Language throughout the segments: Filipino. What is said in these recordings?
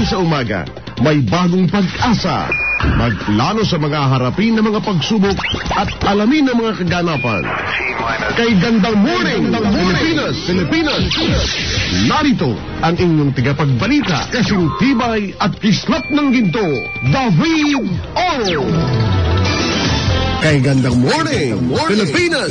sa umaga, may bagong pag-asa. Magplano sa mga harapin ng mga pagsubok at alamin ang mga kaganapan. Kay Gandang Morning, Pilipinas. Narito ang inyong tagapagbalita, kasing tibay at kislap ng ginto, David O. Kay Gandang Morning, Pilipinas.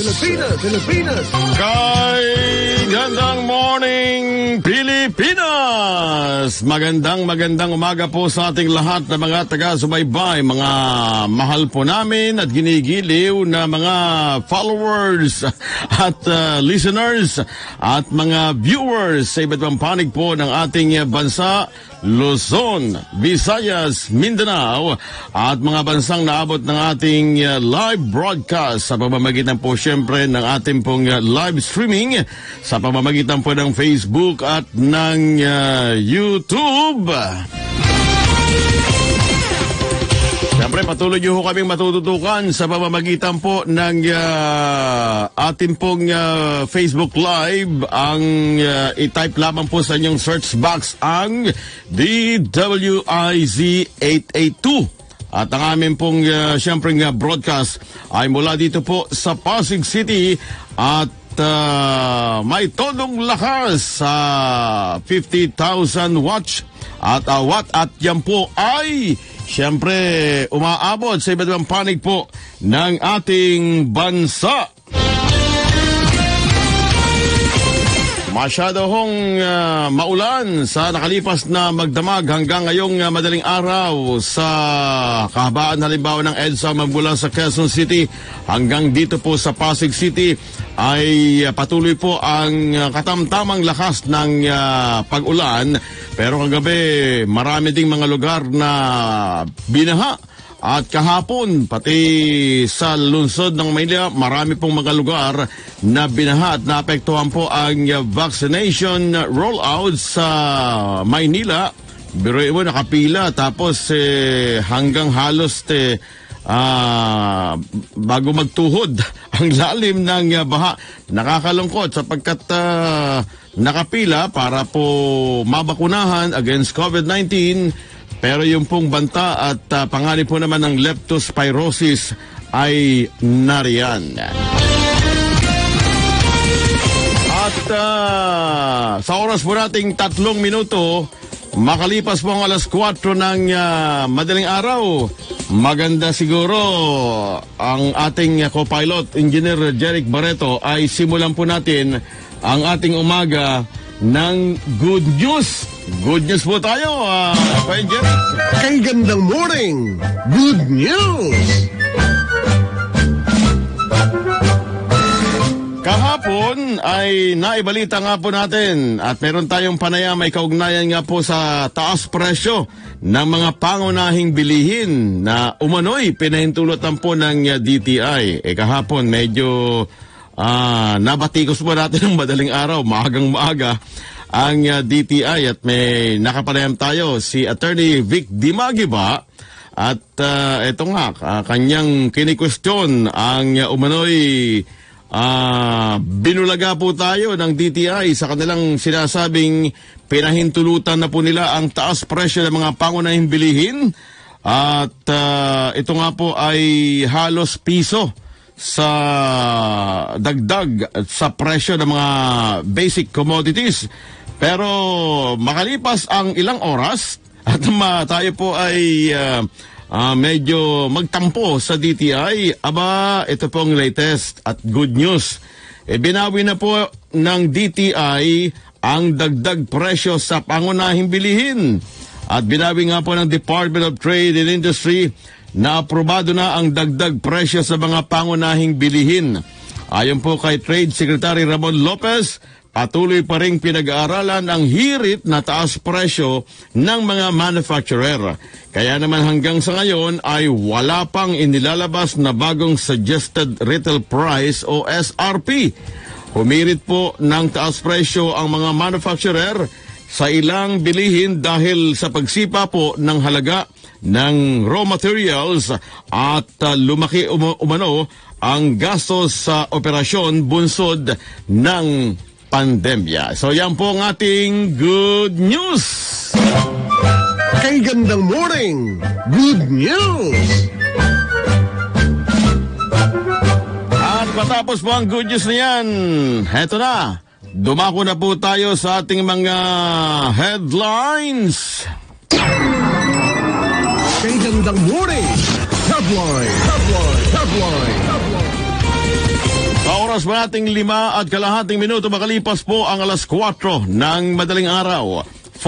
Kay Gandang Morning, Pilipinas! Magandang umaga po sa ating lahat na mga taga-subaybay, mga mahal po namin at ginigiliw na mga followers at listeners at mga viewers sa iba't ibang panig po ng ating bansa, Luzon, Visayas, Mindanao at mga bansang naabot ng ating live broadcast sa pamamagitan po siyempre ng ating pong live streaming sa pamamagitan po ng Facebook at ng YouTube. Siyempre, patuloy niyo ho kaming matututukan sa pamamagitan po ng ating pong Facebook Live. Ang i-type lamang po sa inyong search box ang DWIZ 882. At ang amin pong siyempre broadcast ay mula dito po sa Pasig City at may todong lakas sa 50,000 watts at watt at yan po ay siyempre umaabot sa iba't ibang panig po ng ating bansa. Masyado hong maulan sa nakalipas na magdamag hanggang ngayong madaling araw sa kahabaan halimbawa ng EDSA magmula sa Quezon City hanggang dito po sa Pasig City ay patuloy po ang katamtamang lakas ng pag-ulan. Pero kagabi marami ding mga lugar na binaha. At kahapon, pati sa lungsod ng Maynila, marami pong mga lugar na binaha at naapektuhan po ang vaccination rollout sa Maynila. Biruin mo, nakapila, tapos hanggang halos bago magtuhod ang lalim ng baha. Nakakalungkot sapagkat nakapila para po mabakunahan against COVID-19. Pero yung pong banta at panganib po naman ng leptospirosis ay nariyan. At sa oras po nating 3 minuto, makalipas po ang alas 4 ng madaling araw, maganda siguro ang ating co-pilot, Engineer Jeric Barreto, ay simulan po natin ang ating umaga ng good news. Good news po tayo, Engineer. Kay Gandang Morning, good news! Kahapon ay naibalita nga po natin at meron tayong panayam may kaugnayan nga po sa taas presyo ng mga pangunahing bilihin na umano'y pinahintulutan po ng DTI. Kahapon medyo nabatikos po natin ng madaling araw, maagang maaga ang DTI at may nakapanayam tayo si Attorney Vic Dimagiba at ito nga kanyang kinikwestiyon ang umano'y binulaga po tayo ng DTI sa kanilang sinasabing pinahintulutan na po nila ang taas presyo ng mga pangunahing bilihin at ito nga po ay halos piso sa dagdag sa presyo ng mga basic commodities. Pero makalipas ang ilang oras at tayo po ay medyo magtampo sa DTI, ito pong latest at good news. Binawi na po ng DTI ang dagdag presyo sa pangunahing bilihin. At binawi nga po ng Department of Trade and Industry na aprobado na ang dagdag presyo sa mga pangunahing bilihin. Ayon po kay Trade Secretary Ramon Lopez, patuloy pa ring pinag-aaralan ang hirit na taas presyo ng mga manufacturer. Kaya naman hanggang sa ngayon ay wala pang inilalabas na bagong suggested retail price o SRP. Humirit po ng taas presyo ang mga manufacturer sa ilang bilihin dahil sa pagsipa po ng halaga ng raw materials at lumaki umano ang gastos sa operasyon bunsod ng pandemya. So yan po ang ating good news. Kay Gandang Morning, good news! At matapos po ang good news na yan, heto na, dumako na po tayo sa ating mga headlines. Kay Gandang Morning, headline. Sa oras ba nating 5:30 minuto makalipas po ang alas 4 ng madaling araw,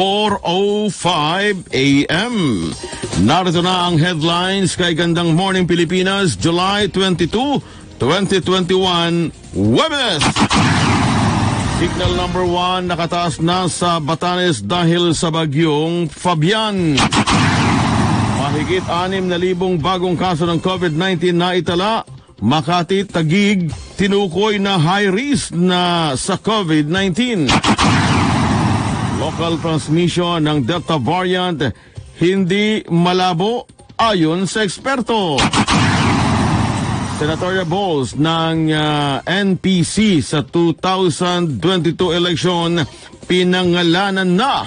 4:05 a.m. Narito na ang headlines kay Gandang Morning Pilipinas, July 22, 2021, Webes. Signal number 1 nakataas na sa Batanes dahil sa bagyong Fabian. Mahigit 6,000 bagong kaso ng COVID-19 na itala. Makati, Taguig, tinukoy na high risk na sa COVID-19. Local transmission ng Delta variant hindi malabo ayon sa eksperto. Senatorial balls ng NPC sa 2022 election pinangalanan na.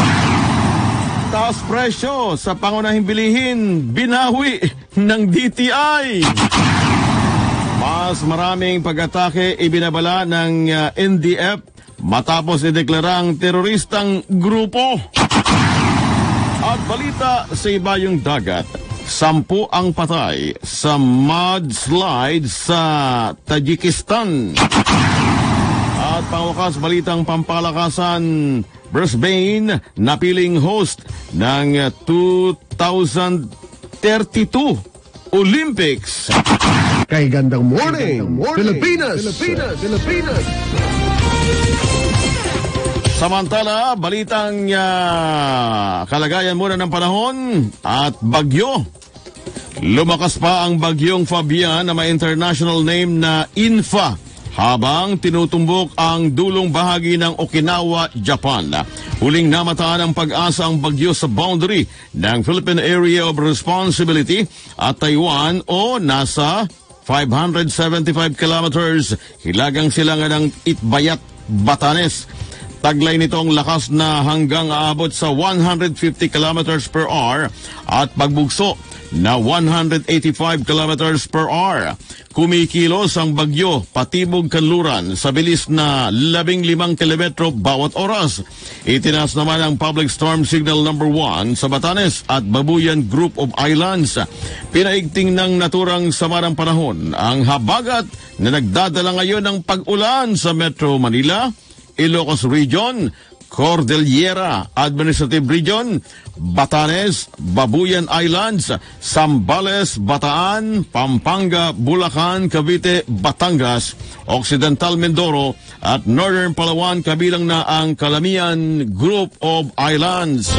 Taas presyo sa pangunahing bilihin binawi ng DTI. Mas maraming pag-atake ibinabala ng NDF matapos ideklarang teroristang grupo. At balita sa ibayong dagat, 10 ang patay sa mudslide sa Tajikistan. At pangwakas balitang pampalakasan, Brisbane napiling host ng 2032 Olympics. Kay Gandang Morning, Pilipinas. Samantala, balitang kalagayan muna ng panahon at bagyo. Lumakas pa ang bagyong Fabian na may international name na Infa habang tinutumbok ang dulong bahagi ng Okinawa, Japan. Huling namataan ang pag-asa ang bagyo sa boundary ng Philippine Area of Responsibility at Taiwan o nasa 575 kilometers hilagang silangan ng Itbayat, Batanes. Taglay nito ang lakas na hanggang aabot sa 150 kilometers per hour at pagbugso na 185 kilometers per hour. Kumikilos ang bagyo patibog kanluran sa bilis na 15 kilometro bawat oras. Itinaas naman ang public storm signal number 1 sa Batanes at Babuyan Group of Islands. Pinaigting ng naturang sama ng panahon ang habagat na nagdadala ngayon ng pag-ulan sa Metro Manila, Ilocos Region, Cordillera Administrative Region, Batanes, Babuyan Islands, Zambales, Bataan, Pampanga, Bulacan, Cavite, Batangas, Occidental Mindoro at Northern Palawan kabilang na ang Calamian Group of Islands.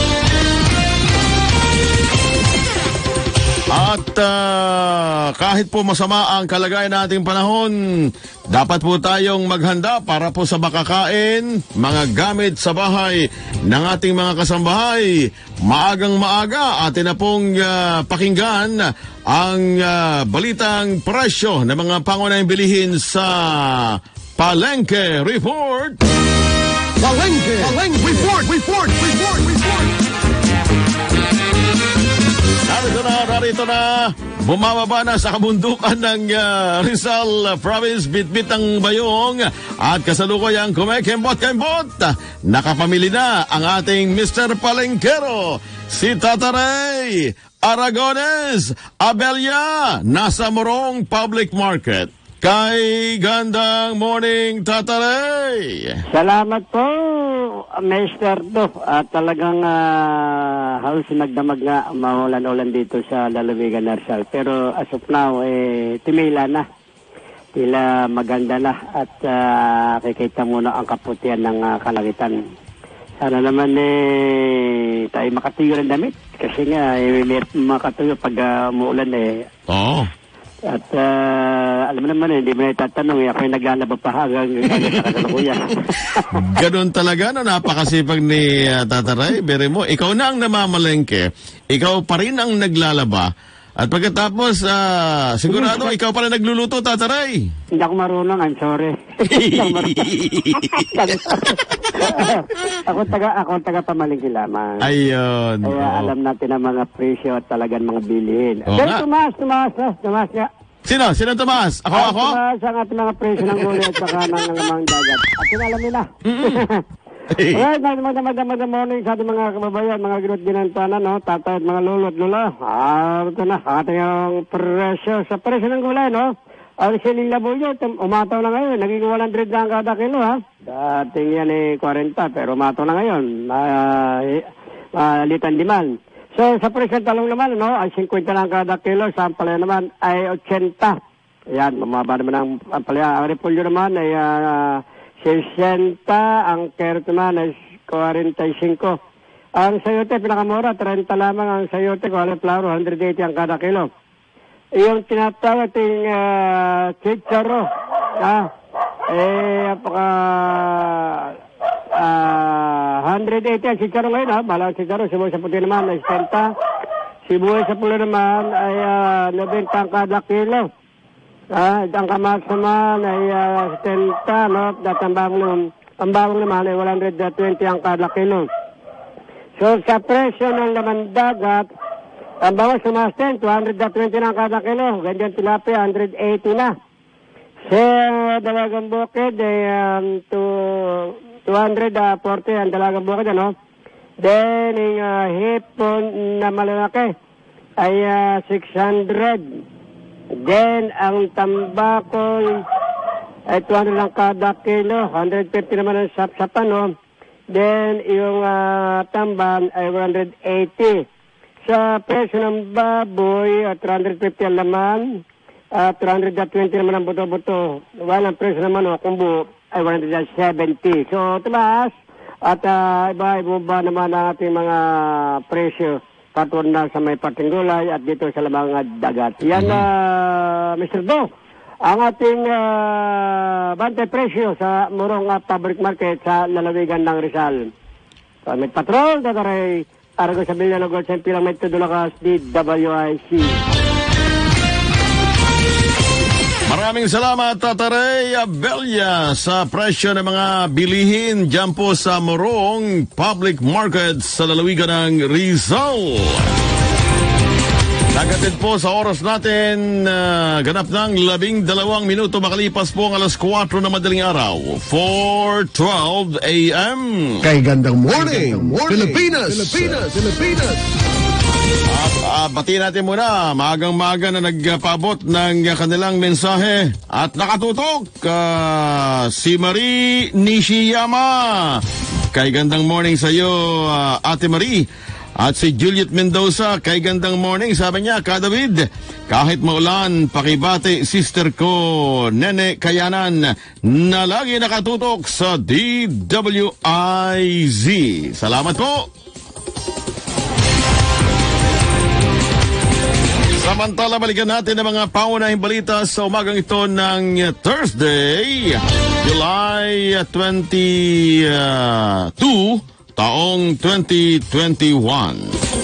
At kahit po masama ang kalagayan ng ating panahon, dapat po tayong maghanda para po sa makakain, mga gamit sa bahay ng ating mga kasambahay. Maagang maaga atin na pong pakinggan ang balitang presyo ng mga pangunahing bilihin sa Palengke Report. Palengke Report. Narito na, bumababa na sa kabundukan ng Rizal Province, bitbit ang bayong at kasalukuyang kumekembot-kembot. Nakapamili na ang ating Mr. Palengkero, si Tataray Aragones Abella, nasa Morong Public Market. Kay Gandang Morning, Tataray. Salamat po, Mr. Do. Talagang halos nagdamag nga maulan-ulan dito sa lalawigan ng Rizal. Pero as of now, timila na. Tila maganda na at kikita muna ang kaputihan ng kalangitan. Sana naman tayo makatuyo ng damit. Kasi nga, makatuyo pag umuulan Oo. At alam mo naman hindi mo na itatanong ako yung naglalaba pa hanggang sa kasalukuyan. Ganun talaga, no? Napakasipag ni Tataray. Bere mo, ikaw na ang namamalengke, ikaw pa rin ang naglalaba, At pagkatapos, sigurado ikaw pala nagluluto, Tataray. Hindi ako marunong, I'm sorry. Hindi ako marunong. ako taga pamalingki lamang. Ayun. Kaya oo. alam natin ang mga presyo at talagang mga bilihin. Oo Pero nga. tumaas nga. Sino? Sino Tomas? Ako? Tumaas ang ating mga presyo ng gulay at saka ng lamang dagat. At alam nila. Alright, magandang morning sa ating mga kababayan, mga ginut ginantanan, no? Tatay at mga lolo at lola. Ito na, ating ang presyo. Sa presyo ng gulay, no? Ang siling labuyo, umataw na ngayon. Naging 100 na ang kada kilo, ha? Dating yan 40, pero umataw na ngayon. Litan liman. So, sa presyo ng talong naman, no? Ay 50 na ang kada kilo. Sa ampalaya naman ay 80. Ayan, mamaba naman ang ampalaya. Ang repolyo naman ay 60, ang carrot naman ay 45. Ang sayote, pinakamura, 30 lamang ang sayote, cauliflower, 180 ang kada kilo. Yung tinatawag ating chicharo, apaka 180 ang chicharo ngayon, Balang chicharo, sibuyas sa puti naman ay 70. Sibuyas sa pulo naman ay 90 ang kada kilo. Ang kamax naman ay 70, no? At ang bawang naman ay 120 ang kada kilo. So, sa presyo ng laman dagat, ang bawang sumasten, 220 na ang kada kilo. Ganyan tilapia, 180 na. Sa dalagang bukid, ay 240 ang dalagang bukid, ano? Then, yung hipon na malalaki ay 600. Then, ang tambakol ay 200 lang kada kilo. 150 naman ang sapsapan, no? Then, yung tamban ay 180. Sa presyo ng baboy, 350 ang laman. 320 naman ang buto-buto. While ang presyo naman, kung buo, ay 170. So, tumaas. At iba-iba naman ang ating mga presyo. Patungkol na sa may parting gulay at dito sa lamang dagat. Yan, Mr. Do, ang ating bantay presyo sa Morong Public Market sa lalawigan ng Rizal. May patrol, Tataray, Argo sa Bilya ng Gold Sempilang may tudulakas, DWIC. Maraming salamat, Tataray Abella, sa presyo ng mga bilihin dyan po sa Morong Public Market sa lalawigan ng Rizal. Nagatid po sa oras natin, ganap ng 12 minuto makalipas po ang alas 4 na madaling araw, 4:12 a.m. Kay gandang morning, Pilipinas. Bati natin muna, maagang-maga na nagpaabot ng kanilang mensahe at nakatutok si Marie Nishiyama. Kay gandang morning sa iyo, Ate Marie. At si Juliet Mendoza, kay gandang morning, sabi niya, David, kahit maulan, pakibati sister ko, Nene Kayanan, na lagi nakatutok sa DWIZ. Salamat po. Samantala, balikan natin ang mga pangunahing balita sa umagang ito ng Thursday, July 22, taong 2021.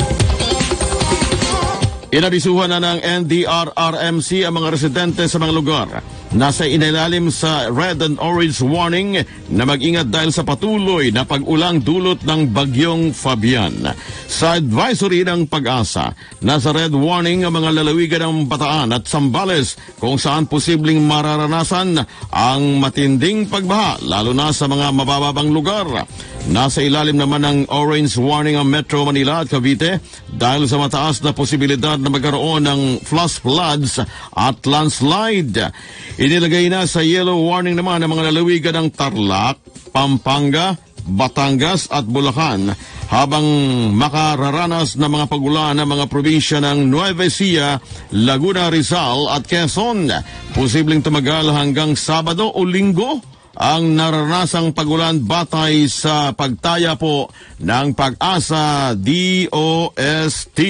Inabisuhan na ng NDRRMC ang mga residente sa mga lugar nasa inalalim sa red and orange warning na mag-ingat dahil sa patuloy na pag-ulang dulot ng bagyong Fabian. Sa advisory ng Pag-asa, nasa red warning ang mga lalawigan ng Bataan at Zambales kung saan posibleng mararanasan ang matinding pagbaha lalo na sa mga mabababang lugar. Nasa ilalim naman ng orange warning ang Metro Manila at Cavite dahil sa mataas na posibilidad na magkaroon ng flash floods at landslide. Inilagay na sa yellow warning naman ang mga lalawigan ng Tarlac, Pampanga, Batangas at Bulacan habang makararanas na mga pagulan ng mga probinsya ng Nueva Ecija, Laguna, Rizal at Quezon. Posibleng tumagal hanggang Sabado o Linggo ang naranasang pagulan batay sa pagtaya po ng Pag-asa DOST.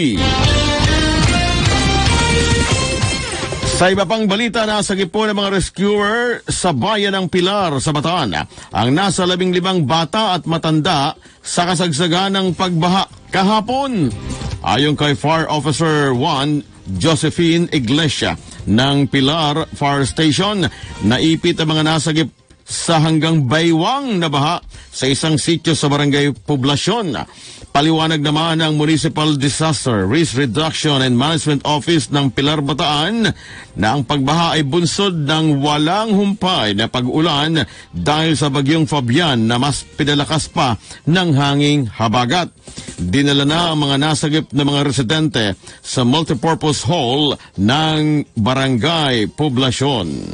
Sa iba pang balita, nasagip po ng mga rescuer sa bayan ng Pilar sa Bataan ang nasa 15 bata at matanda sa kasagsagan ng pagbaha kahapon. Ayon kay Fire Officer 1 Josephine Iglesia ng Pilar Fire Station. Naipit ang mga nasagip sa hanggang baywang na baha sa isang sitio sa Barangay Poblasyon. Paliwanag naman ng Municipal Disaster Risk Reduction and Management Office ng Pilar, Bataan na ang pagbaha ay bunsod ng walang humpay na pag-ulan dahil sa bagyong Fabian na mas pinalakas pa ng hanging habagat. Dinala na ang mga nasagip na mga residente sa multipurpose hall ng Barangay Poblasyon.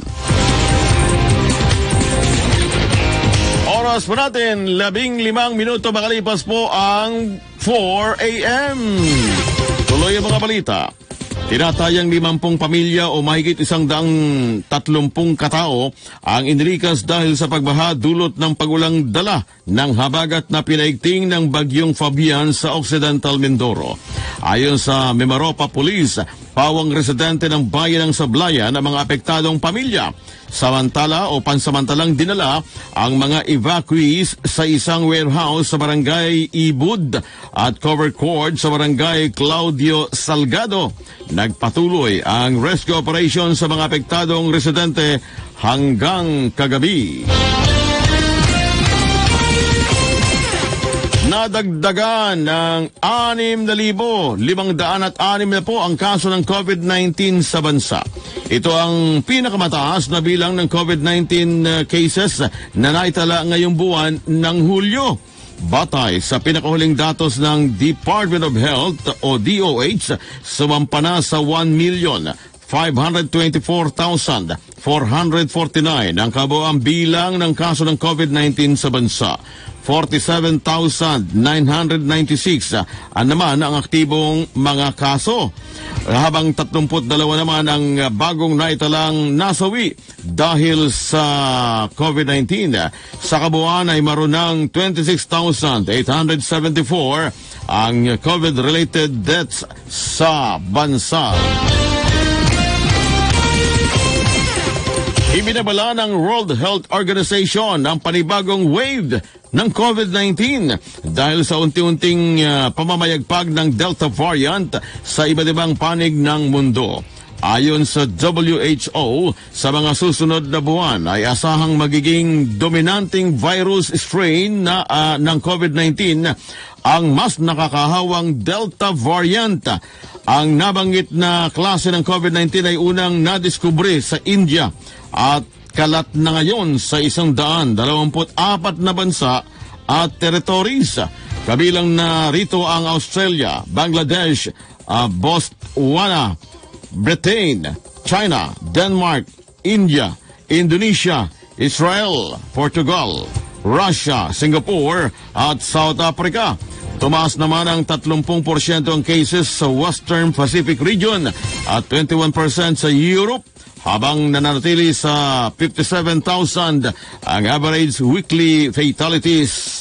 Oras po natin, 15 minuto makalipas po ang 4 a.m. Tuloy ang mga balita. Tinatayang 50 pamilya o mahigit 130 katao ang inilikas dahil sa pagbaha dulot ng pagulang dala ng habagat na pinaigting ng bagyong Fabian sa Occidental Mindoro. Ayon sa Mimaropa Police, pawang residente ng bayan ng Sablayan ang mga apektadong pamilya. Samantala o pansamantalang dinala ang mga evacuees sa isang warehouse sa Barangay Ibud at covered court sa Barangay Claudio Salgado. Nagpatuloy ang rescue operation sa mga apektadong residente hanggang kagabi. Nadagdagan ng 6,506 na po ang kaso ng COVID-19 sa bansa. Ito ang pinakamataas na bilang ng COVID-19 cases na naitala ngayong buwan ng Hulyo. Batay sa pinakahuling datos ng Department of Health o DOH, sumampa na sa 1,524,449 ang kabuuang bilang ng kaso ng COVID-19 sa bansa. 47,996 naman ang aktibong mga kaso. Habang 32 naman ang bagong naitalang nasawi dahil sa COVID-19. Sa kabuuan ay maroon ng 26,874 ang COVID-related deaths sa bansa. Ibinabala ng World Health Organization ang panibagong wave ng COVID-19 dahil sa unti-unting pamamayagpag ng Delta variant sa iba't ibang panig ng mundo. Ayon sa WHO, sa mga susunod na buwan ay asahang magiging dominanting virus strain ng COVID-19 ang mas nakakahawang Delta variant. Ang nabanggit na klase ng COVID-19 ay unang nadiskubre sa India at kalat na ngayon sa 124 na bansa at territories. Kabilang na rito ang Australia, Bangladesh, Botswana, Britain, China, Denmark, India, Indonesia, Israel, Portugal, Russia, Singapore at South Africa. Tumaas naman ang 30% ang cases sa Western Pacific region at 21% sa Europe, habang nananatili sa 57,000 ang average weekly fatalities.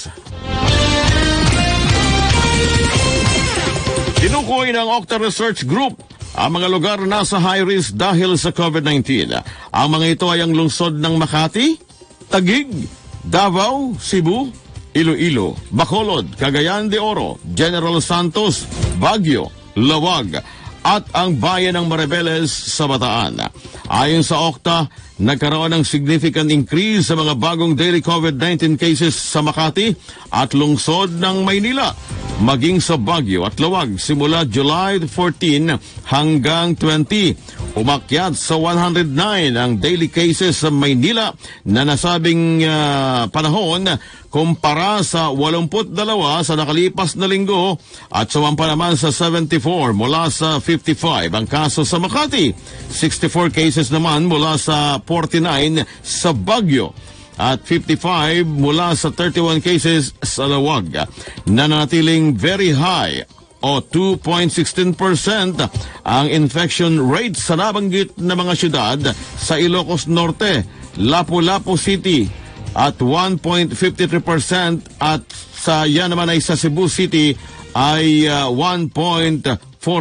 Tinukoy ng Octa Research Group ang mga lugar na sa high risk dahil sa COVID-19. Ang mga ito ay ang lungsod ng Makati, Taguig, Davao, Cebu, Iloilo, Bacolod, Cagayan de Oro, General Santos, Baguio, Lawag, at ang bayan ng Maribeles sa Bataan. Ayon sa Octa, nagkaroon ng significant increase sa mga bagong daily COVID-19 cases sa Makati at lungsod ng Maynila, maging sa Baguio at Lawag simula July 14 hanggang 20. Umakyat sa 109 ang daily cases sa Maynila na nasabing panahon kumpara sa 82 sa nakalipas na linggo at sumampa naman sa 74 mula sa 55 ang kaso sa Makati. 64 cases naman mula sa 49 sa Baguio at 55 mula sa 31 cases sa Lawag. Nanatiling very high o 2.16% ang infection rate sa nabanggit na mga syudad sa Ilocos Norte, Lapu-Lapu City at 1.53% at sa yan naman ay sa Cebu City ay 1.48%.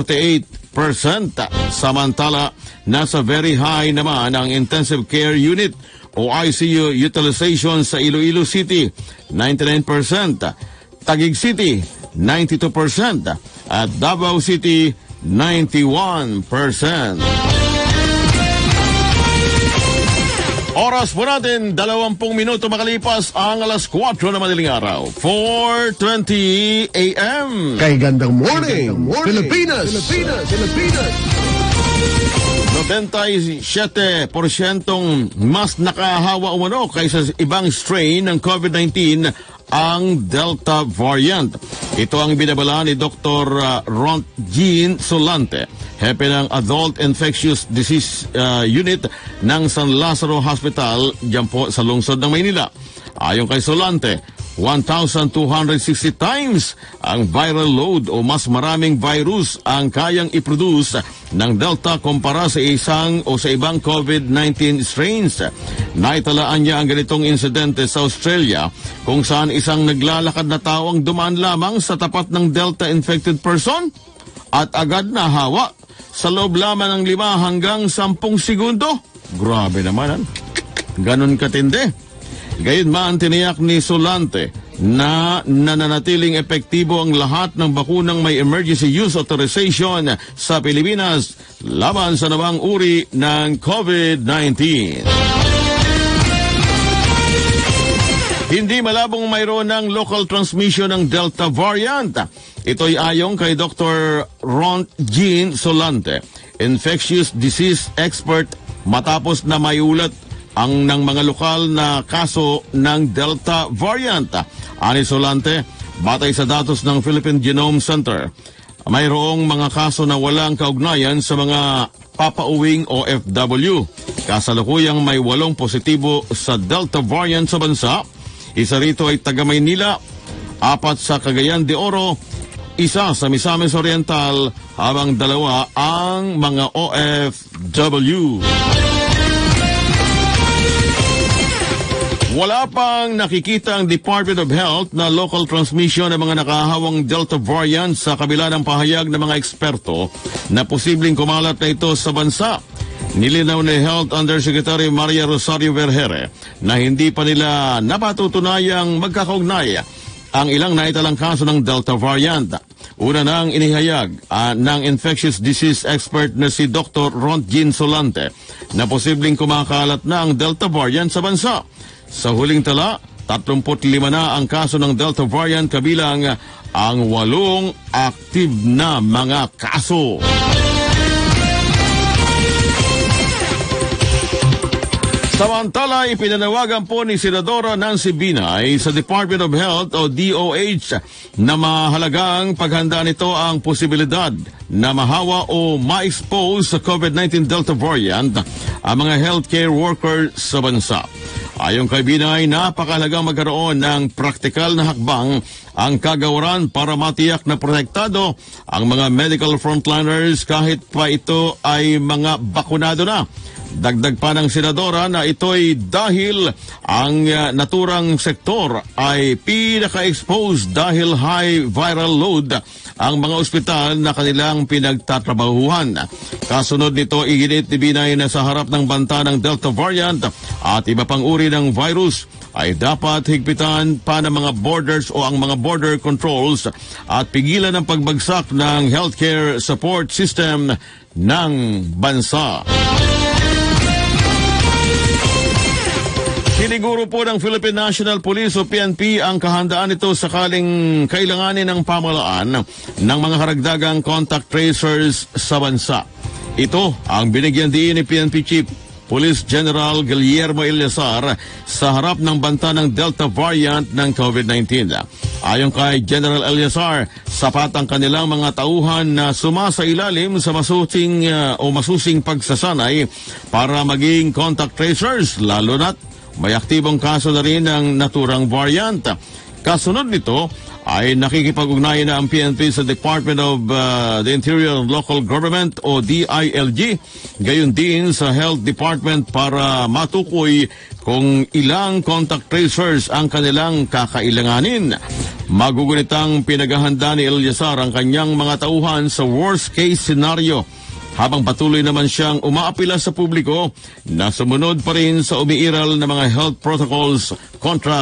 Samantala, nasa very high naman ang intensive care unit o ICU utilization sa Iloilo City, 99%, Taguig City, 92%, at Davao City, 91%. Oras po natin, 20 minuto makalipas ang alas 4 na madaling araw. 4:20 a.m. Kay Gandang Morning, Pilipinas. 97% mas nakahawa umano kaysa ibang strain ng COVID-19 ang Delta variant. Ito ang binabala ni Dr. Ron Jean Solante, hepe ng Adult Infectious Disease Unit ng San Lazaro Hospital dyan po sa lungsod ng Maynila. Ayon kay Solante, 1,260 times ang viral load o mas maraming virus ang kayang i-produce ng Delta kumpara sa ibang COVID-19 strains. Naitalaan niya ang ganitong insidente sa Australia kung saan isang naglalakad na tao ang dumaan lamang sa tapat ng Delta-infected person at agad na hawa sa loob lamang ng 5 hanggang 10 segundo. Grabe naman, ganon katindi. Gayunman, tiniyak ni Solante na nananatiling epektibo ang lahat ng bakunang may emergency use authorization sa Pilipinas laban sa nawang uri ng COVID-19. Hindi malabong mayroon ng local transmission ng Delta variant. Ito'y ayon kay Dr. Ron Jean Solante, infectious disease expert, matapos na mayulat ang ng mga lokal na kaso ng Delta variant. Ani Solante, batay sa datos ng Philippine Genome Center, mayroong mga kaso na walang kaugnayan sa mga papauwing OFW. Kasalukuyang may 8 positibo sa Delta variant sa bansa. Isa rito ay taga Maynila, 4 sa Cagayan de Oro, 1 sa Misamis Oriental, habang 2 ang mga OFW. Wala pang nakikita ang Department of Health na local transmission ng mga nakahawang Delta variant sa kabila ng pahayag ng mga eksperto na posibleng kumalat na ito sa bansa. Nilinaw ni Health Undersecretary Maria Rosario Vergere na hindi pa nila napatutunayang magkakaugnay ang ilang naitalang kaso ng Delta variant. Una nang inihayag ng infectious disease expert na si Dr. Ron Jean Solante na posibleng kumakalat na ang Delta variant sa bansa. Sa huling tala, 35 na ang kaso ng Delta variant kabilang ang 8 active na mga kaso. Samantala, ipinanawagan po ni Senadora Nancy Binay sa Department of Health o DOH na mahalagang paghanda nito ang posibilidad na mahawa o ma-expose sa COVID-19 Delta variant ang mga healthcare workers sa bansa. Ayon kay Binay, napakahalagang magkaroon ng praktikal na hakbang ang kagawaran para matiyak na protektado ang mga medical frontliners kahit pa ito ay mga bakunado na. Dagdag pa ng senadora na ito'y dahil ang naturang sektor ay pinaka-exposed dahil high viral load ang mga ospital na kanilang pinagtatrabahuhan. Kasunod nito, iginit ni Binay na sa harap ng banta ng Delta variant at iba pang uri ng virus ay dapat higpitan pa ng mga borders o ang mga border controls at pigilan ang pagbagsak ng healthcare support system ng bansa. Siniguro po ng Philippine National Police o PNP ang kahandaan nito sakaling kailanganin ng pamahalaan ng mga karagdagang contact tracers sa bansa. Ito ang binigyan din ni PNP Chief Police General Guillermo Eleazar sa harap ng banta ng Delta variant ng COVID-19. Ayon kay General Eleazar, sapat ang kanilang mga tauhan na sumasailalim sa masusing pagsasanay para maging contact tracers, lalo na't may aktibong kaso na rin ng naturang variant. Kasunod nito ay nakikipag-ugnayan na ang PNP sa Department of the Interior and Local Government o DILG, gayon din sa Health Department para matukoy kung ilang contact tracers ang kanilang kakailanganin. Magugunitang pinaghahanda ni Eleazar ang kanyang mga tauhan sa worst case scenario, habang patuloy naman siyang umaapila sa publiko na sumunod pa rin sa umiiral na mga health protocols kontra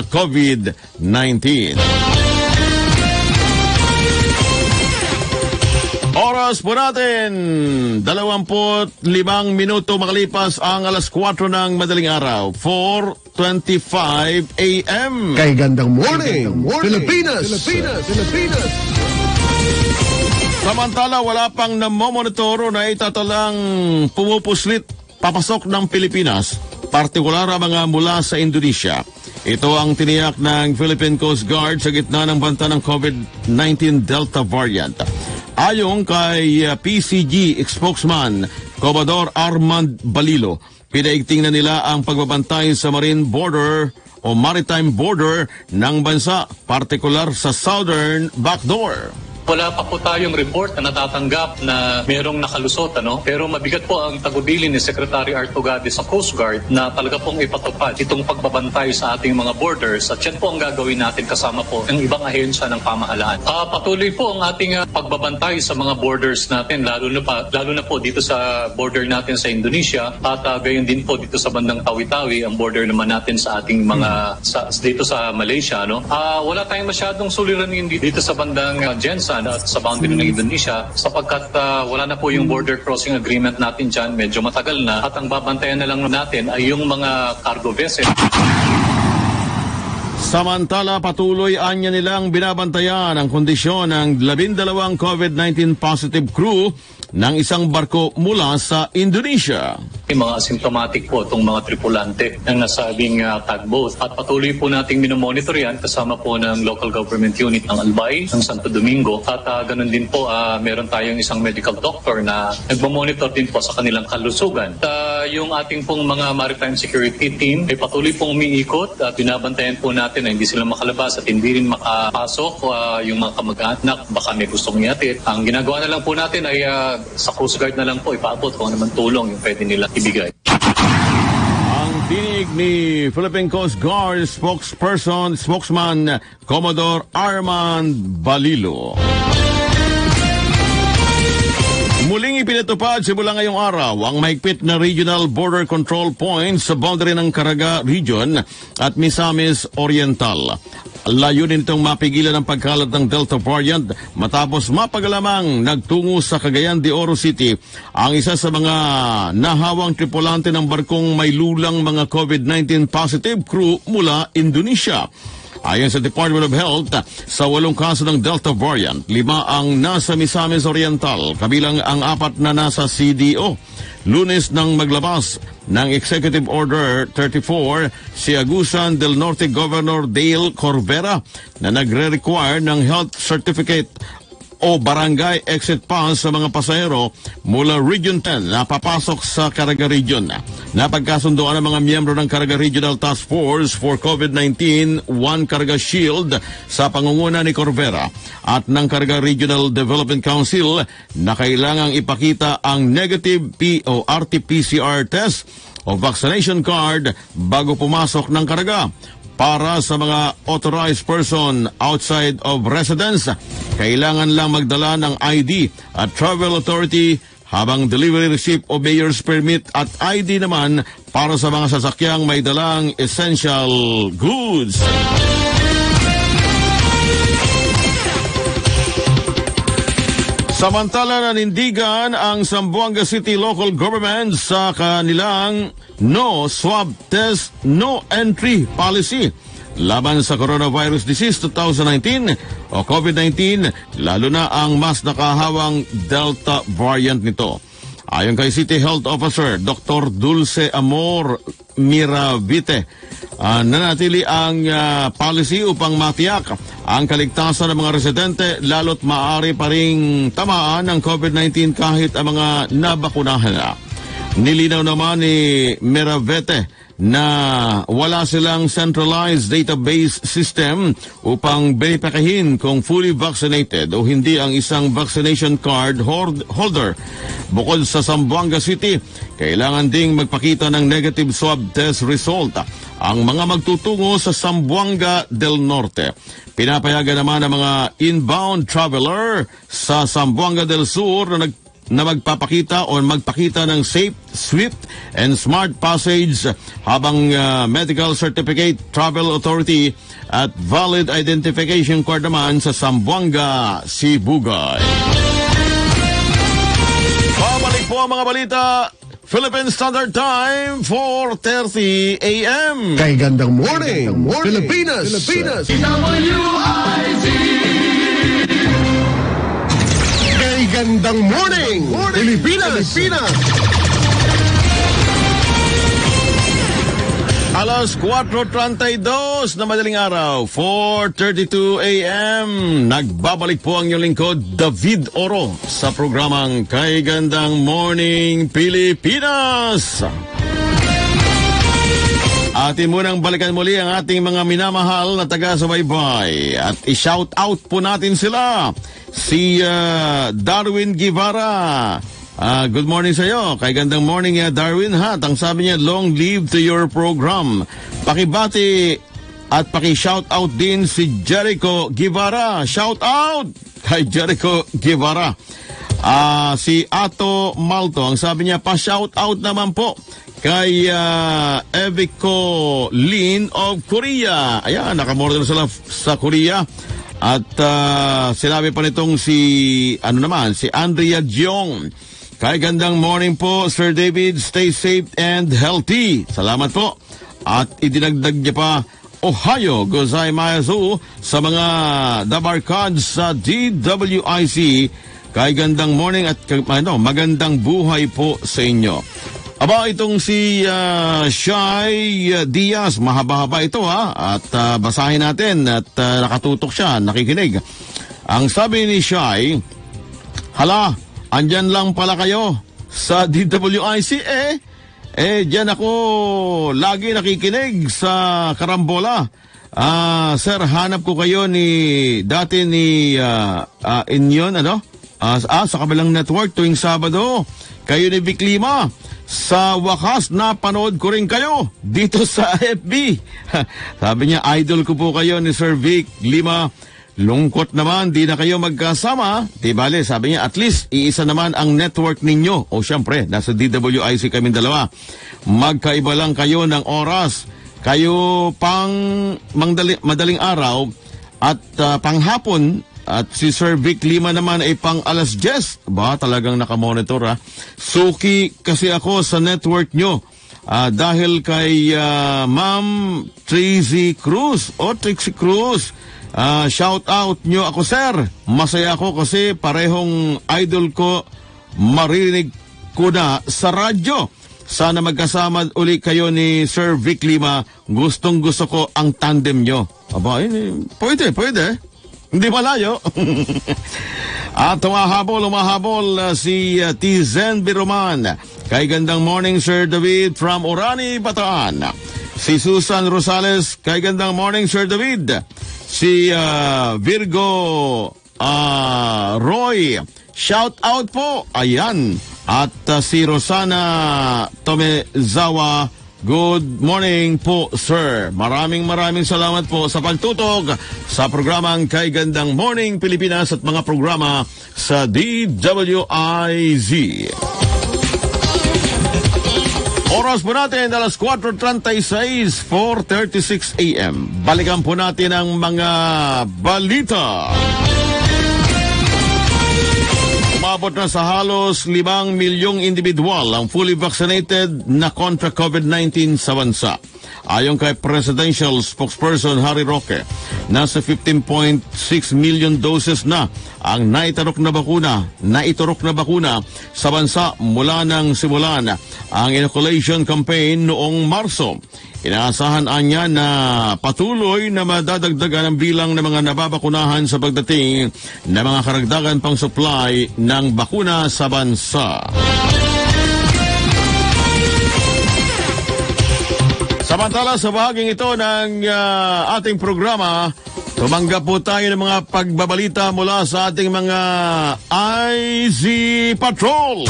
COVID-19. Oras oras po natin, 25 minuto makalipas ang alas 4 ng madaling araw, 4:25 a.m. Kay gandang morning, Pilipinas. Samantala, wala pang namomonitor na itatalang pumupuslit papasok ng Pilipinas, partikular ang mga mula sa Indonesia. Ito ang tiniyak ng Philippine Coast Guard sa gitna ng banta ng COVID-19 Delta variant. Ayon kay PCG spokesman Commodore Armand Balilo, pinaigting na nila ang pagbabantay sa marine border o maritime border ng bansa, partikular sa southern backdoor. Wala pa po tayong report na natatanggap na mayroong nakalusot, Pero mabigat po ang tagubilin ni Secretary Artugade sa Coast Guard na talaga pong ipatupad itong pagbabantay sa ating mga borders, at yan po ang gagawin natin kasama po ng ibang ahensya ng pamahalaan. Patuloy po ang ating pagbabantay sa mga borders natin, lalo na po dito sa border natin sa Indonesia, at gayon din po dito sa bandang Tawi-Tawi, ang border naman natin sa ating mga dito sa Malaysia, Wala tayong masyadong suliranin dito sa bandang Jensen at sa boundary ng Indonesia, sapagkat wala na po yung border crossing agreement natin dyan, medyo matagal na, at ang babantayan na lang natin ay yung mga cargo vessel. Samantala, patuloy anya nilang binabantayan ang kondisyon ng 12 COVID-19 positive crew ng isang barko mula sa Indonesia. Mga asymptomatic po itong mga tripulante ng nasabing tugboat, at patuloy po nating minomonitor yan kasama po ng local government unit ng Albay, ng Santo Domingo, at ganun din po meron tayong isang medical doctor na nagmamonitor din po sa kanilang kalusugan. Yung ating pong mga maritime security team ay patuloy pong umiikot at binabantayan po natin na hindi sila makalabas at hindi rin makapasok yung mga kamag-anak, baka may gustong iatid. Ang ginagawa na lang po natin ay sa Coast Guard na lang po ipaabot kung naman tulong yung pwede nila ibigay. Ang tinig ni Philippine Coast Guard spokesman Commodore Armand Balilo. Muling ipinatupad simula ngayong araw ang mahigpit na regional border control points sa boundary ng Caraga Region at Misamis Oriental. Layunin itong mapigilan ang pagkalat ng Delta variant matapos mapagalamang nagtungo sa Cagayan de Oro City ang isa sa mga nahawang tripulante ng barkong may lulang mga COVID-19 positive crew mula Indonesia. Ayon sa Department of Health, sa 8 kaso ng Delta variant, 5 ang nasa Misamis Oriental, kabilang ang 4 na nasa CDO. Lunes nang maglabas ng Executive Order 34 si Agusan del Norte Governor Dale Corvera na nagre-require ng health certificate o barangay exit pass sa mga pasahero mula Region 10 na papasok sa Caraga Region. Napagkasundoan ang mga miyembro ng Caraga Regional Task Force for COVID-19 One Caraga Shield sa pangunguna ni Corvera at ng Caraga Regional Development Council na kailangang ipakita ang negative RT-PCR test o vaccination card bago pumasok ng Caraga. Para sa mga authorized person outside of residence, kailangan lang magdala ng ID at travel authority, habang delivery receipt o mayor's permit at ID naman para sa mga sasakyang may dalang essential goods. Samantala, nanindigan ang Zamboanga City local government sa kanilang no swab test, no entry policy laban sa coronavirus disease 2019 o COVID-19, lalo na ang mas nakahawang Delta variant nito. Ayon kay City Health Officer Dr. Dulce Amor Miravite, nanatili ang policy upang matiyak ang kaligtasan ng mga residente, lalo't maaari pa ring tamaan ng COVID-19 kahit ang mga nabakunahan na. Nilinaw naman ni Miravite na wala silang centralized database system upang verifikahin kung fully vaccinated o hindi ang isang vaccination card holder. Bukod sa Zamboanga City, kailangan ding magpakita ng negative swab test result ang mga magtutungo sa Zamboanga del Norte. Pinapayagan naman ang mga inbound traveler sa Zamboanga del Sur na magpapakita o magpakita ng safe, swift, and smart passage habang medical certificate, travel authority, at valid identification card naman sa Zamboanga, Sibugay. Balik po ang mga balita. Philippine Standard Time, 4:30 a.m. Kay gandang morning, Pilipinas. Kay gandang morning, Pilipinas. Alas 4:32 na madaling araw, 4:32 a.m. Nagbabalik po ang inyong lingkod, David Oro, sa programang Kay Gandang Morning Pilipinas. Atin munang balikan muli ang ating mga minamahal na taga-subaybay at i-shout out po natin sila. Si Darwin Guevara. Good morning sa iyo. Kay gandang morning, Darwin, ha. Ang sabi niya, long live to your program. Pakibati at paki-shout out din si Jericho Guevara. Shout out kay Jericho Guevara. Si Ato Malto, ang sabi niya, pa-shout out naman po kay Eviko Lin of Korea. Ayan, nakamorder sila sa Korea. At sinabi pa nitong si Andrea Jiong. Kay gandang morning po, Sir David. Stay safe and healthy. Salamat po. At idinagdag niya pa, Ohio gozaimasu sa mga dabarkads sa DWIC. Kay gandang morning at magandang buhay po sa inyo. Aba, itong si Shai Diaz, mahaba-haba ito, ha. At basahin natin at nakatutok siya, nakikinig. Ang sabi ni Shai, hala, andyan lang pala kayo sa DWIC, diyan ako lagi nakikinig sa Karambola. Sir, hanap ko kayo dati ni Inyon, sa kabilang network tuwing Sabado. Kayo ni Vic Lima. Sa wakas, napanood ko rin kayo dito sa FB. Sabi niya, idol ko po kayo ni Sir Vic Lima. Lungkot naman, di na kayo magkasama. Di bale, sabi niya, at least iisa naman ang network ninyo. O syempre, nasa DWIC kami dalawa. Magkaiba lang kayo ng oras. Kayo pang madaling araw at panghapon. At si Sir Vic Lima naman ay pang alas 10. Ba, talagang nakamonitor, ha. Suki kasi ako sa network nyo. Dahil kay Ma'am Trixie Cruz. Trixie Cruz. Shout out nyo ako, sir. Masaya ako kasi parehong idol ko marinig ko na sa radyo. Sana magkasama uli kayo ni Sir Vic Lima. Gustong gusto ko ang tandem nyo. Aba, pwede. Hindi malayo. At umahabol si Tizen Biruman. Kay gandang morning, Sir David from Orani, Bataan. Si Susan Rosales, kay gandang morning, Sir David. Si Virgo Roy, shout out po. Ayan. At si Rosana Tomezawa, good morning po, sir. Maraming salamat po sa pagtutok sa programang Kay Gandang Morning Pilipinas at mga programa sa DWIZ. Oras po natin, alas 4:36, 4:36 a.m. Balikan po natin ang mga balita. Umabot na sa halos 5 milyong individual ang fully vaccinated na kontra COVID-19 sa bansa. Ayon kay Presidential Spokesperson Harry Roque, nasa 15.6 million doses na ang naiturok na bakuna sa bansa mula nang simulan ang inoculation campaign noong Marso. Inaasahan niya na patuloy na madadagdagan ang bilang ng mga nababakunahan sa pagdating ng mga karagdagan pang supply ng bakuna sa bansa. Samantala, sa bahaging ito ng ating programa, tumanggap po tayo ng mga pagbabalita mula sa ating mga IZ Patrol.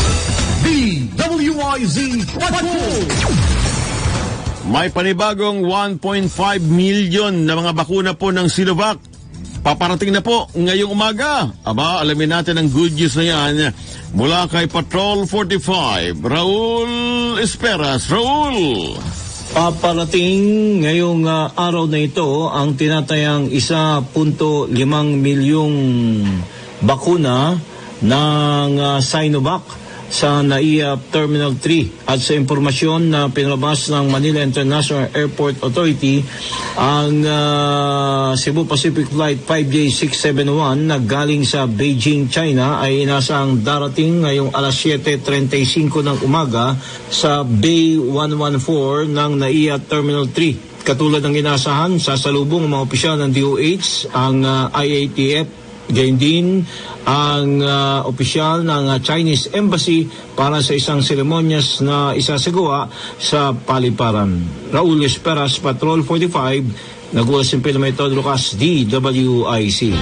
DWIZ Patrol! May panibagong 1.5 million na mga bakuna po ng Sinovac. Paparating na po ngayong umaga. Aba, alamin natin ang good news na yan mula kay Patrol 45. Raul Esperas. Raul! Paparating ngayong araw na ito ang tinatayang 1.5 milyong bakuna ng Sinovac sa NAIA Terminal 3. At sa impormasyon na pinalabas ng Manila International Airport Authority, ang Cebu Pacific Flight 5J671 na galing sa Beijing, China ay inasang darating ngayong alas 7:35 ng umaga sa Bay 114 ng NAIA Terminal 3. Katulad ng inasahan, sasalubong ang mga opisyal ng DOH, ang IATF, gayon din ang opisyal ng Chinese Embassy para sa isang seremonyas na isasagawa sa paliparan. Raul Esperas, Patrol 45, nag-uwasimpil na may Todd Lucas, DWIC.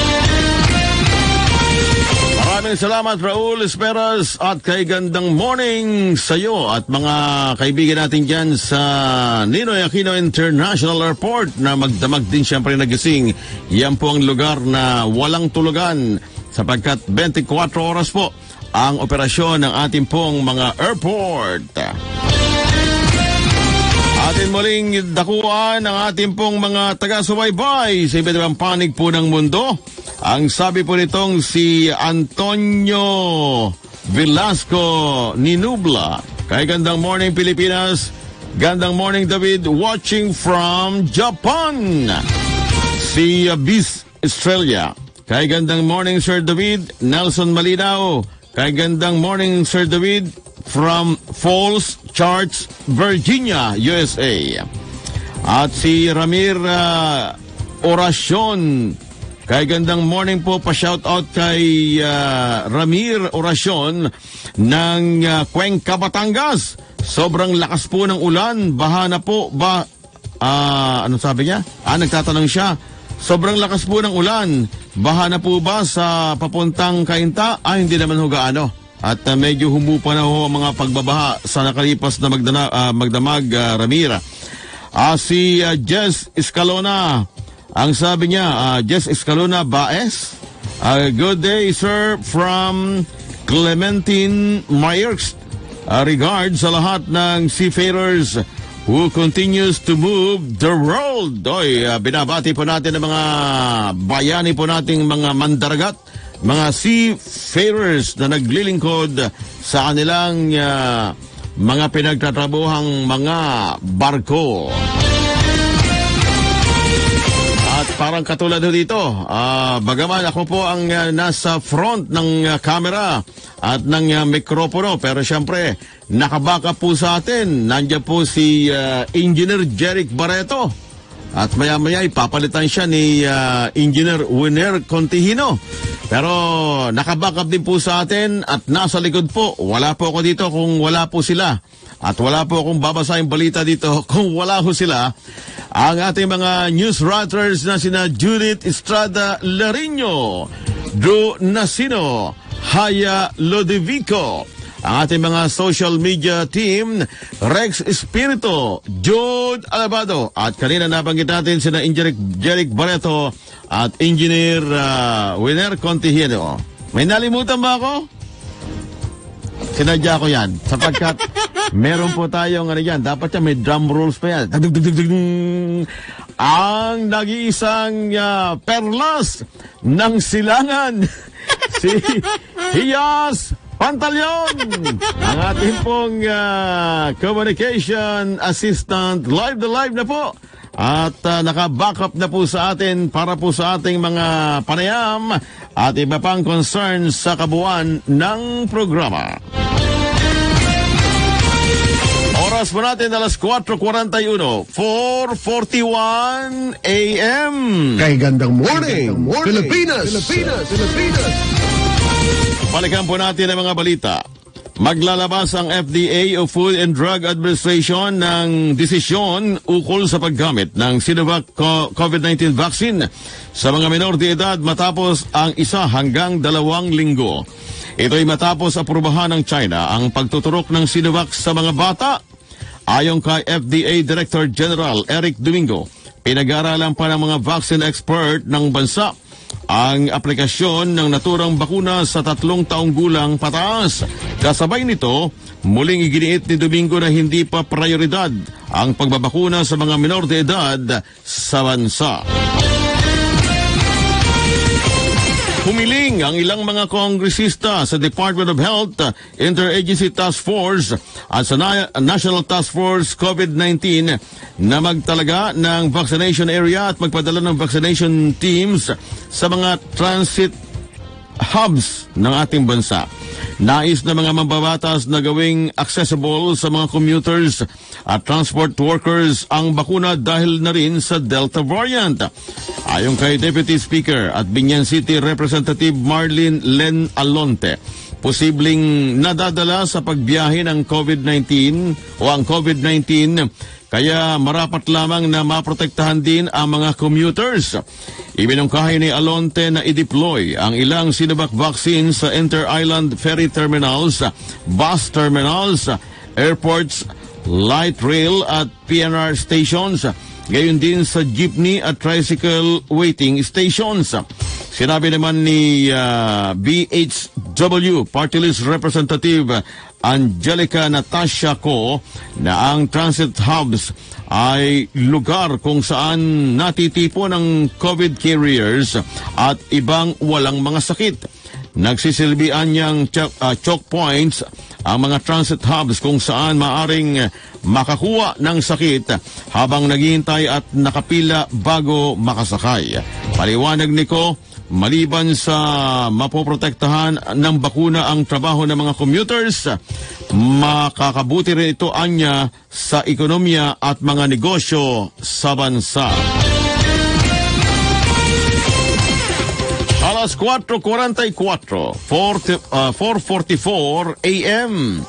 Maraming salamat, Raul Esperas, at kay gandang morning sa iyo at mga kaibigan natin dyan sa Ninoy Aquino International Airport na magdamag din siyempre nagising. Yan po ang lugar na walang tulugan sapagkat 24 oras po ang operasyon ng ating pong mga airport. Atin muling dakuan ang ating pong mga taga-subaybay sa iba't ibang panig po ng mundo. Ang sabi po nitong si Antonio Velasco Ninubla. Kay gandang morning Pilipinas, gandang morning David, watching from Japan. Si Bis Estrella. Kay gandang morning Sir David, Nelson Malinaw. Kay gandang morning Sir David from Falls Church, Virginia, USA. At si Ramir Oracion. Kay gandang morning po, pa-shout out kay Ramir Oracion ng Cuenca, Batangas. Sobrang lakas po ng ulan, baha na po ba? Ano sabi niya? Nagtatanong siya. Sobrang lakas po ng ulan, baha na po ba sa papuntang Cainta? Hindi naman ho gaano. At medyo humupa na ho ang mga pagbabaha sa nakalipas na magdamag, Ramira. Si Jess Escalona, ang sabi niya, Jess Escalona Baez, good day sir from Clementine Myers. Regards sa lahat ng seafarers who continues to move the world. Binabati po natin ang mga bayani po nating mga mandaragat, mga seafarers na naglilingkod sa kanilang mga pinagtatrabuhang mga barko. At parang katulad dito, bagaman ako po ang nasa front ng camera at ng mikropono, pero siyempre, nakabaka po sa atin. Nandiyan po si Engineer Jeric Barreto. At maya-maya ipapalitan siya ni Engineer Winer Contihino. Pero nakabackup din po sa atin at nasa likod po. Wala po ako dito kung wala po sila. At wala po akong babasahin balita dito kung wala ho sila. Ang ating mga news writers na sina Judith Estrada Larino, Drew Nasino, Haya Lodevico. Ang ating mga social media team, Rex Espirito, Jude Alabado, at kanina nabanggit natin sina Engineer Jeric Barreto at Engineer Winer Contihino. May nalimutan ba ako? Sinadya ko yan sapagkat meron po tayong dapat yan may drum rolls pa yan. Ang nag-iisang perlas ng silangan, si Hiyas Pantalyon, ang ating pong communication assistant, live na po. At naka-backup na po sa atin para po sa ating mga panayam at iba pang concerns sa kabuuan ng programa. Oras po natin alas 4:41, 4:41 a.m. Kay gandang morning, Pilipinas! Balikan po natin ang mga balita. Maglalabas ang FDA o Food and Drug Administration ng desisyon ukol sa paggamit ng Sinovac COVID-19 vaccine sa mga menor de edad matapos ang 1 hanggang 2 linggo. Ito'y matapos aprubahan ng China ang pagtuturok ng Sinovac sa mga bata. Ayon kay FDA Director General Eric Domingo, pinag-aaralan pa ng mga vaccine expert ng bansa ang aplikasyon ng naturang bakuna sa 3 taong gulang pataas. Kasabay nito, muling iginiit ni Domingo na hindi pa prioridad ang pagbabakuna sa mga menor de edad sa bansa. Humiling ang ilang mga kongresista sa Department of Health, Interagency Task Force at sa National Task Force COVID-19 na magtalaga ng vaccination area at magpadala ng vaccination teams sa mga transit hubs ng ating bansa. Nais na mga mambabatas na gawing accessible sa mga commuters at transport workers ang bakuna dahil na rin sa Delta variant. Ayon kay Deputy Speaker at Binyan City Representative Marlene Len Alonte, posibleng nadadala sa pagbiyahe ng COVID-19 o ang COVID-19 kaya marapat lamang na maprotektahan din ang mga commuters. Ibinungkahi ni Alonte na i-deploy ang ilang Sinovac vaccines sa inter-island ferry terminals, bus terminals, airports, light rail at PNR stations, gayon din sa jeepney at tricycle waiting stations. Sinabi naman ni BHW Party List Representative Angelica Natasha Co na ang transit hubs ay lugar kung saan natitipo ng COVID carriers at ibang walang mga sakit. Nagsisilbian niyang choke points ang mga transit hubs kung saan maaring makakuha ng sakit habang naghihintay at nakapila bago makasakay. Paliwanag ni Co, maliban sa mapoprotektahan ng bakuna ang trabaho ng mga commuters, makakabuti rin ito anya sa ekonomiya at mga negosyo sa bansa. Alas 4:44, 4:44 a.m.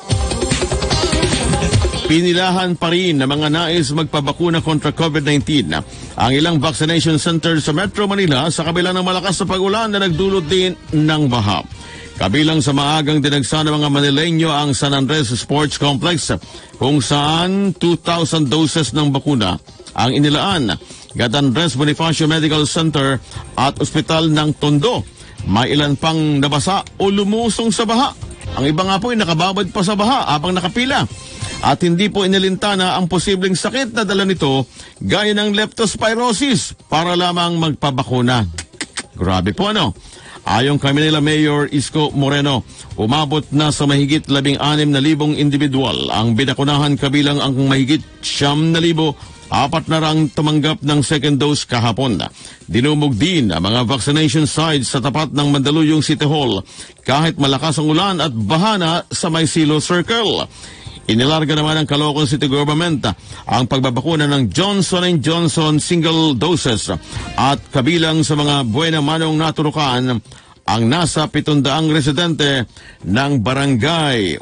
Pinilahan pa rin ng mga nais magpabakuna kontra COVID-19 ang ilang vaccination center sa Metro Manila sa kabila ng malakas na pag-ulan na nagdulot din ng baha. Kabilang sa maagang dinagsa ng mga Manileño ang San Andres Sports Complex kung saan 2,000 doses ng bakuna ang inilaan. Gat Andres Bonifacio Medical Center at Ospital ng Tondo. May ilan pang nabasa o lumusong sa baha. Ang iba nga po ay nakababad pa sa baha habang nakapila. At hindi po inilintana ang posibleng sakit na dala nito gaya ng leptospirosis para lamang magpabakuna. Grabe po ano? Ayon kay Manila Mayor Isko Moreno, umabot na sa mahigit 16,000 individual ang binakunahan kabilang ang mahigit 9,000 4 na rang tumanggap ng second dose kahapon. Dinumog din ang mga vaccination sites sa tapat ng Mandaluyong City Hall kahit malakas ang ulan at bahana sa Maysilo Circle. Inilarga naman ng Caloocan City Government ang pagbabakuna ng Johnson & Johnson single doses at kabilang sa mga Buena Manong naturukan ang nasa 700 residente ng Barangay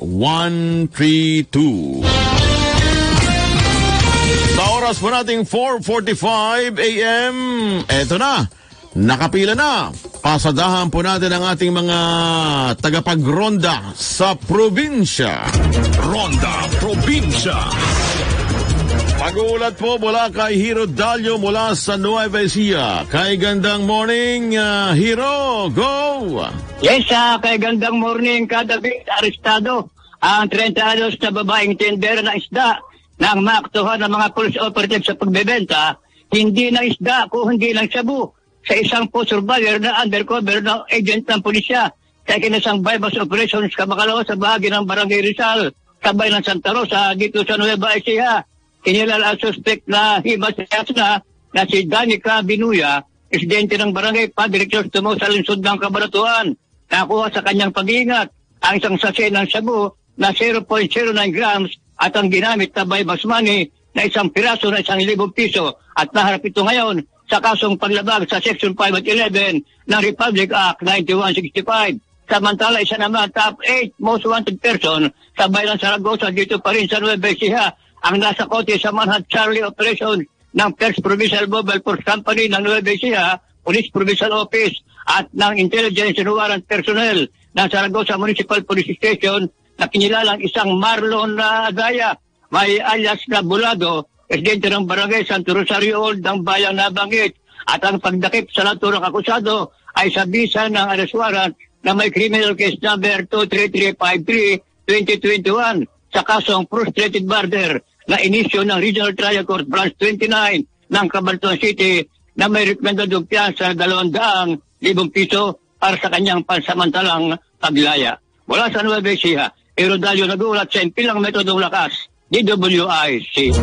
132. Sa oras po nating 4:45 a.m., eto na, nakapila na. Pasadahan po natin ang ating mga tagapagronda sa probinsya. Ronda Probinsya. Pag-uulat po mula kay Hero Dalio mula sa Nueva Ecija. Kay gandang morning, Hero, go! Yes, kay gandang morning, Kadabit, arestado ang 30 anos na babaeng tindera na isda nang maaktuhan ng mga police operative sa pagbebenta, hindi na isda kundi ng sabu sa isang post surveyor na undercover na agent ng pulisya sa kinasang bypass operations Kamakalawa sa bahagi ng Barangay Rizal, sabay ng Santa Rosa dito sa Nueva Ecija. Kinilala ang suspect na himas na si Danica Binuya, presidente ng barangay, Padre Cristomo sa lungsod ng Cabanatuan. Nakuha sa kanyang pag-iingat ang isang sachet ng sabu na 0.09 grams at ang ginamit na bypass money na isang piraso na 1,000 piso at naharap ito ngayon sa kasong paglabag sa Section 5 at 11 ng Republic Act 9165. Samantala, isa naman top 8 most wanted person sa bayan ng Saragosa dito pa rin sa Nueva Ecija ang nasa kote sa Manhunt Charlie Operation ng First Provincial Mobile Force Company ng Nueva Ecija, Police Provincial Office at ng Intelligence and Warrant Personnel ng Saragosa Municipal Police Station na kinilalang isang Marlon Agaya, may alias na Bulado, presidente ng Barangay Santo Rosario Old ng Bayang Nabanggit. At ang pagdakip sa naturang akusado ay sa bisa ng arrest warrant na may criminal case number 23353-2021 sa kasong frustrated murder na inisyo ng Regional Trial Court Branch 29 ng Cabanatuan City na may rekomendadong piyansa 200,000 piso para sa kanyang pansamantalang paglaya. Wala sa Nueva Ecija, Erodalio nagulat sa impilang metodong lakas, DWIC.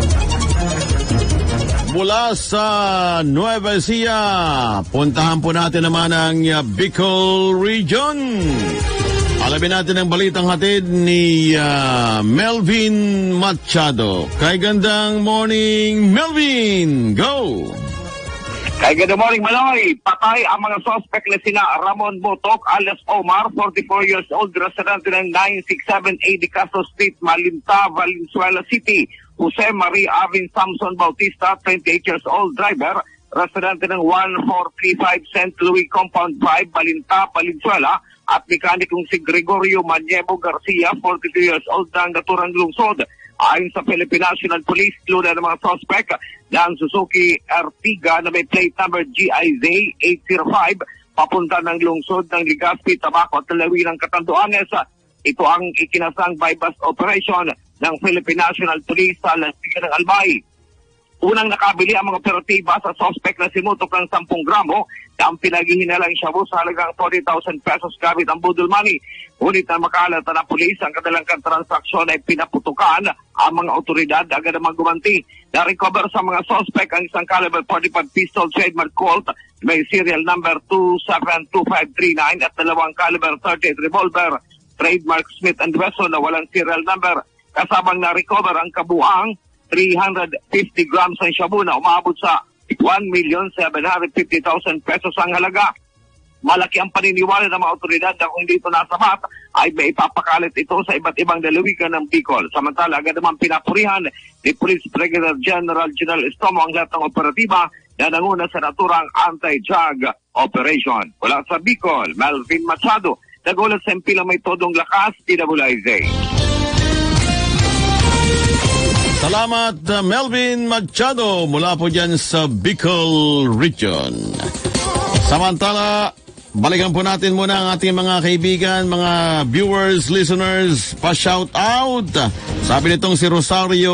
Mula sa Nueva Ecija, puntahan po natin naman ang Bicol Region. Alamin natin ang balitang hatid ni Melvin Machado. Kay gandang morning, Melvin! Go! Kay good morning, Maloy. Patay ang mga suspect na sina Ramon Botok alias Omar, 44 years old, residente ng 967A de Castro Street, Malinta, Valenzuela City. Jose Marie Avin Samson Bautista, 28 years old, driver, residente ng 1435 St. Louis Compound 5, Malinta, Valenzuela. At mekanikong si Gregorio Maniebo Garcia, 42 years old, ng naturang lungsod. Ayon sa Philippine National Police, luna ng mga suspect ng Suzuki Ertiga na may plate number GIZ 805 papunta ng lungsod ng Legazpi, Tabaco at Talawi ng Catanduanes. Ito ang ikinasang bypass operation ng Philippine National Police sa Lasigan ng Albay. Unang nakabili ang mga operatiba sa suspect na simutok ng 10 gramo na ang pinaghihinalang shabu sa halagang 40,000 pesos gamit ang budol money. Ngunit na makalat na pulis ang kanilang transaksyon ay pinaputukan ang mga otoridad agad namang gumanti. Na-recover sa mga suspect ang isang caliber 45 pistol trademark Colt may serial number 272539 at dalawang caliber 38 revolver trademark Smith & Wesson na walang serial number. Kasabang na-recover ang kabuang 350 grams ng shabu na umabot sa 1,750,000 pesos ang halaga. Malaki ang paniniwala ng mga otoridad na kung dito nasabat ay may ipapakalit ito sa iba't ibang lalawigan ng Bicol. Samantala, agad naman pinapurihan ni Police Brigadier General General Estomo ang lahat ng operatiba na nanguna sa naturang anti-drug operation. Wala sa Bicol, Melvin Machado, nagulat sa impilang may todong lakas, DWIZ. Salamat, Melvin Machado, mula po dyan sa Bicol Region. Samantala, balikan po natin muna ang ating mga kaibigan, mga viewers, listeners, pa-shout out. Sabi nitong si Rosario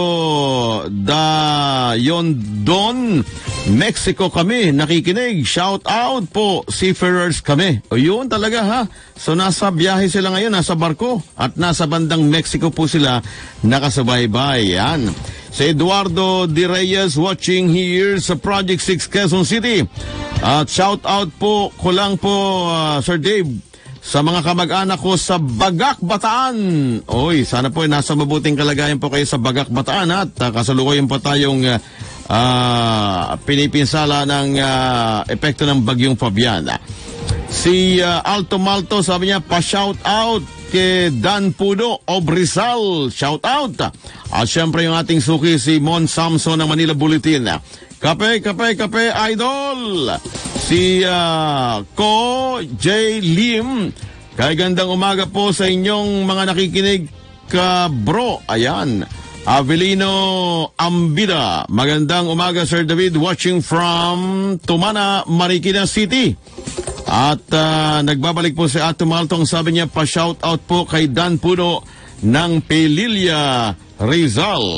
da Yondon, Mexico kami, nakikinig. Shout out po, seafarers kami. O yun talaga ha. So nasa biyahe sila ngayon, nasa barko. At nasa bandang Mexico po sila nakasubaybay. Yan. Si Eduardo De Reyes watching here sa Project 6 Quezon City. At shout out po ko lang po, Sir Dave, sa mga kamag-anak ko sa Bagak, Bataan. Oy, sana po nasa mabuting kalagayan po kayo sa Bagak, Bataan. At kasalukuyan po tayong pinipinsala ng epekto ng bagyong Fabian. Si Alto Malto, sabi niya, pa-shout out kay Dan Pudo of Rizal. Shout out. At syempre yung ating suki si Mon Samson ng Manila Bulletin. Kape, idol! Si Ko J. Lim, kay gandang umaga po sa inyong mga nakikinig ka bro. Ayan. Avelino Ambida, magandang umaga Sir David, watching from Tumana, Marikina City. At nagbabalik po si Ato Maltong, sabi niya pa-shout out po kay Dan Puno ng Pelilla, Rizal.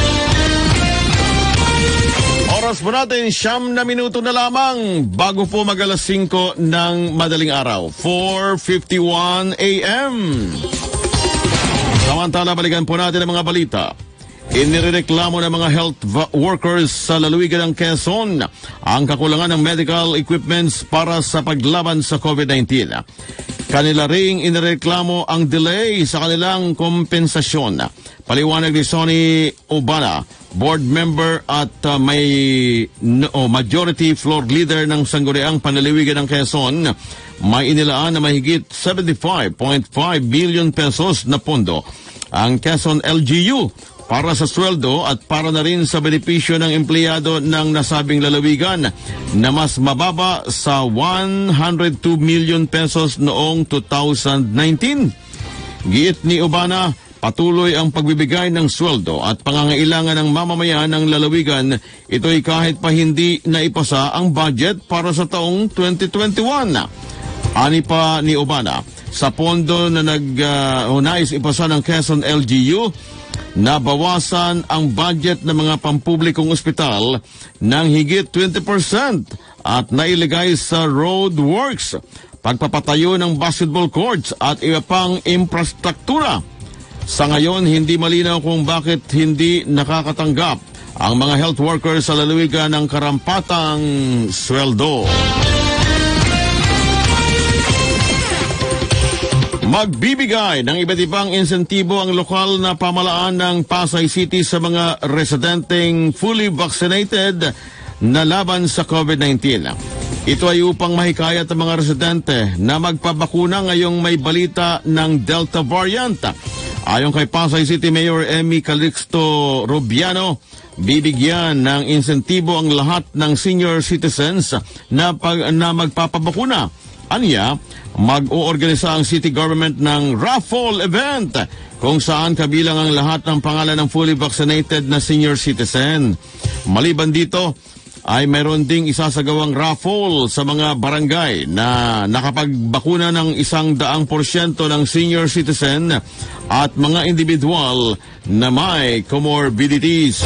Oras po natin, 9 na minuto na lamang bago po mag-alas 5 ng madaling araw, 4:51 a.m. Samantala, balikan po natin ang mga balita. Inireklamo ng mga health workers sa lalawigan ng Quezon ang kakulangan ng medical equipments para sa paglaban sa COVID-19. Kanila ring inireklamo ang delay sa kanilang kompensasyon. Paliwanag ni Sonny Obana, board member at majority floor leader ng Sangguniang Panlalawigan ng Quezon, may inilaan na mahigit 75.5 billion pesos na pondo ang Quezon LGU para sa sweldo at para na rin sa benepisyo ng empleyado ng nasabing lalawigan na mas mababa sa 102 million pesos noong 2019. Giit ni Obana, patuloy ang pagbibigay ng sweldo at pangangailangan ng mamamayan ng lalawigan. Ito'y kahit pa hindi na ipasa ang budget para sa taong 2021. Ani pa ni Obana, sa pondo na nais ipasa ng Quezon LGU, nabawasan ang budget ng mga pampublikong ospital ng higit 20% at nailigay sa road works, pagpapatayo ng basketball courts at iba pang infrastruktura. Sa ngayon, hindi malinaw kung bakit hindi nakakatanggap ang mga health workers sa lalawigan ng karampatang sweldo. Magbibigay ng iba't ibang insentibo ang lokal na pamahalaan ng Pasay City sa mga residenteng fully vaccinated na laban sa COVID-19. Ito ay upang mahikayat ang mga residente na magpabakuna ngayong may balita ng Delta variant. Ayon kay Pasay City Mayor Emmy Calixto Rubiano, bibigyan ng insentibo ang lahat ng senior citizens na magpapabakuna. Anya, mag-oorganisa ang city government ng raffle event kung saan kabilang ang lahat ng pangalan ng fully vaccinated na senior citizen. Maliban dito, ay mayroon ding isasagawang raffle sa mga barangay na nakapagbakuna ng 100% ng senior citizen at mga individual na may comorbidities.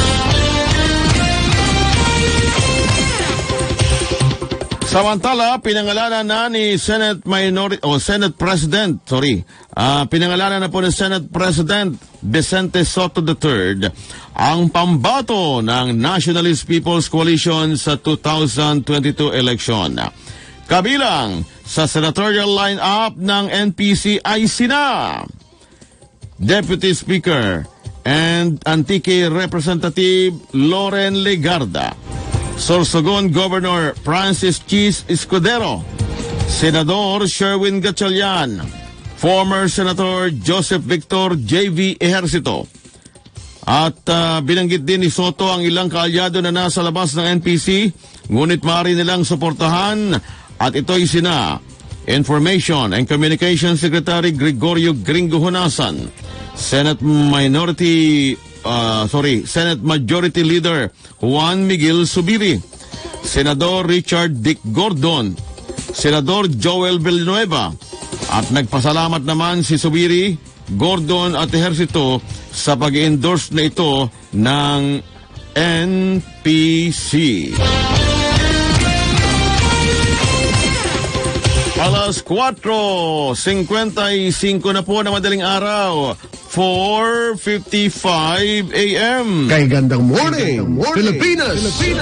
Samantala, pinangalanan na ni Senate President Vicente Soto III ang pambato ng Nationalist People's Coalition sa 2022 election. Kabilang sa senatorial line-up ng NPC ay sina Deputy Speaker and Antique Representative Loren Legarda, Sorsogon Governor Francis Chis Escudero, Senador Sherwin Gatchalian, former Senator Joseph Victor J.V. Ejercito. At binanggit din ni Soto ang ilang kaalyado na nasa labas ng NPC, ngunit maaari nilang suportahan, at ito'y sina Information and Communication Secretary Gregorio Gringo Honasan, Senate Majority Leader Juan Miguel Subiri, Senador Richard Dick Gordon, Senador Joel Villanueva, at nagpasalamat naman si Subiri, Gordon at Ejercito sa pag-endorse na ito ng NPC. Alas 4:55 na po na madaling araw, 4:55 a.m. Kay Gandang Morning, Pilipinas.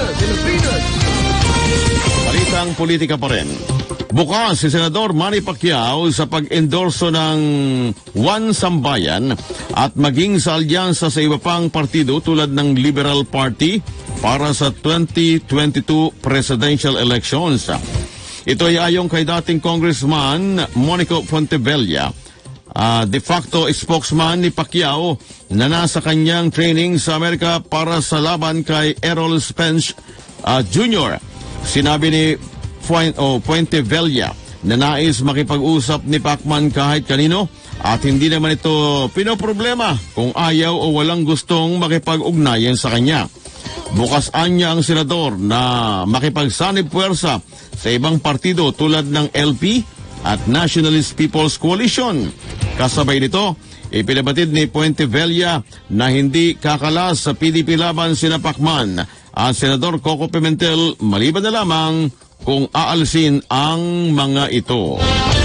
Balitang politika pa rin. Bukas si Senador Manny Pacquiao sa pag-endorso ng One Sambayan at maging sa alyansa sa iba pang partido tulad ng Liberal Party para sa 2022 presidential elections. Ito ay ayon kay dating Congressman Monico Fontevilla, de facto spokesman ni Pacquiao na nasa kanyang training sa Amerika para sa laban kay Errol Spence Jr. Sinabi ni Fontevilla na nais makipag-usap ni Pacman kahit kanino at hindi naman ito pinoproblema kung ayaw o walang gustong makipag-ugnayan sa kanya. Bukas anya ang senador na makipagsanib puwersa sa ibang partido tulad ng LP at Nationalist People's Coalition. Kasabay nito, ipinabatid ni Fontevilla na hindi kakalas sa PDP laban sina Pacman at Senador Coco Pimentel maliban na lamang kung aalsin ang mga ito.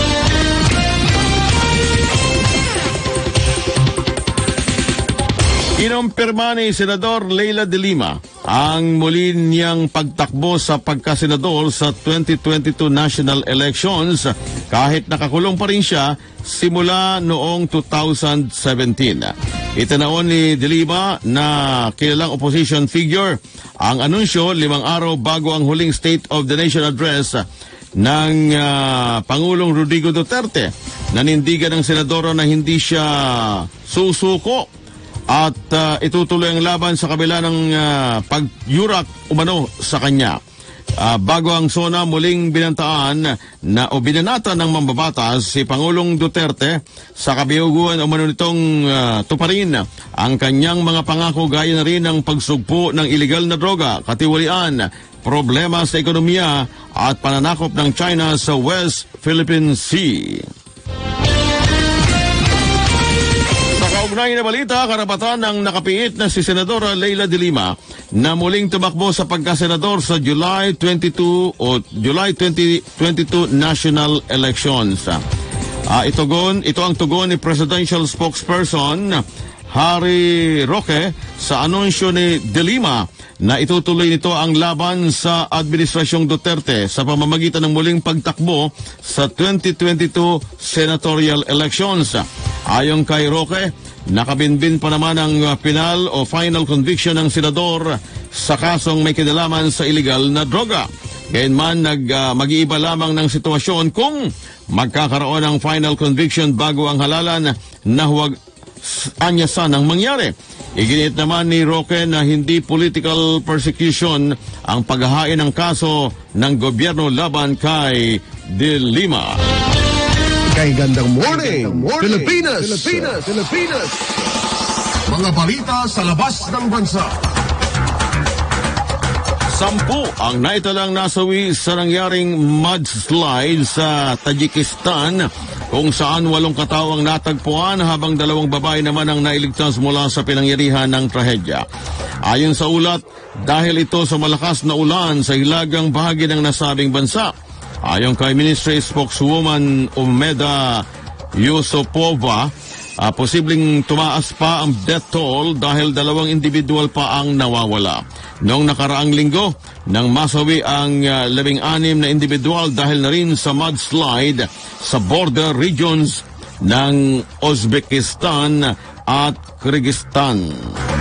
Kinumpirma ni Senador Leila de Lima ang muli niyang pagtakbo sa pagkasenador sa 2022 national elections kahit nakakulong pa rin siya simula noong 2017. Itinaon ni de Lima na kilalang opposition figure ang anunsyo 5 araw bago ang huling State of the Nation address ng Pangulong Rodrigo Duterte. Nanindigan ng senadora na hindi siya susuko at itutuloy ang laban sa kabila ng pagyurak umano sa kanya. bago ang SONA muling binantaan o binanatan ng mambabatas si Pangulong Duterte sa kabiuguan o nitong tuparin ang kanyang mga pangako gaya na rin ng pagsugpo ng iligal na droga, katiwalian, problema sa ekonomiya at pananakop ng China sa West Philippine Sea. Kaugnay na balita, karapatan ng nakapiit na si Senadora Leila de Lima na muling tumakbo sa pagkasenador sa July 22 o July 2022 national elections. Ito ang tugon ni Presidential Spokesperson Harry Roque sa anunsyo ni de Lima na itutuloy nito ang laban sa Administrasyong Duterte sa pamamagitan ng muling pagtakbo sa 2022 senatorial elections. Ayon kay Roque, nakabinbin pa naman ang penal o final conviction ng senador sa kasong may kinalaman sa iligal na droga. Gayunman, mag-iiba lamang ng sitwasyon kung magkakaroon ng final conviction bago ang halalan na huwag anyasan ang mangyari. Iginit naman ni Roque na hindi political persecution ang paghahain ng kaso ng gobyerno laban kay de Lima. Kay Gandang Morning, Pilipinas. Mga balita sa labas ng bansa. 10 ang naitalang nasawi sa nangyaring mudslide sa Tajikistan kung saan 8 katao ang natagpuan habang 2 babae naman ang nailigtas mula sa pinangyarihan ng trahedya. Ayon sa ulat, dahil ito sa malakas na ulan sa hilagang bahagi ng nasabing bansa. Ayon kay Ministry Spokeswoman Umeda Yusupova, posibleng tumaas pa ang death toll dahil 2 individual pa ang nawawala. Noong nakaraang linggo, nang masawi ang 16 na individual dahil na rin sa mudslide sa border regions ng Uzbekistan at Kyrgyzstan.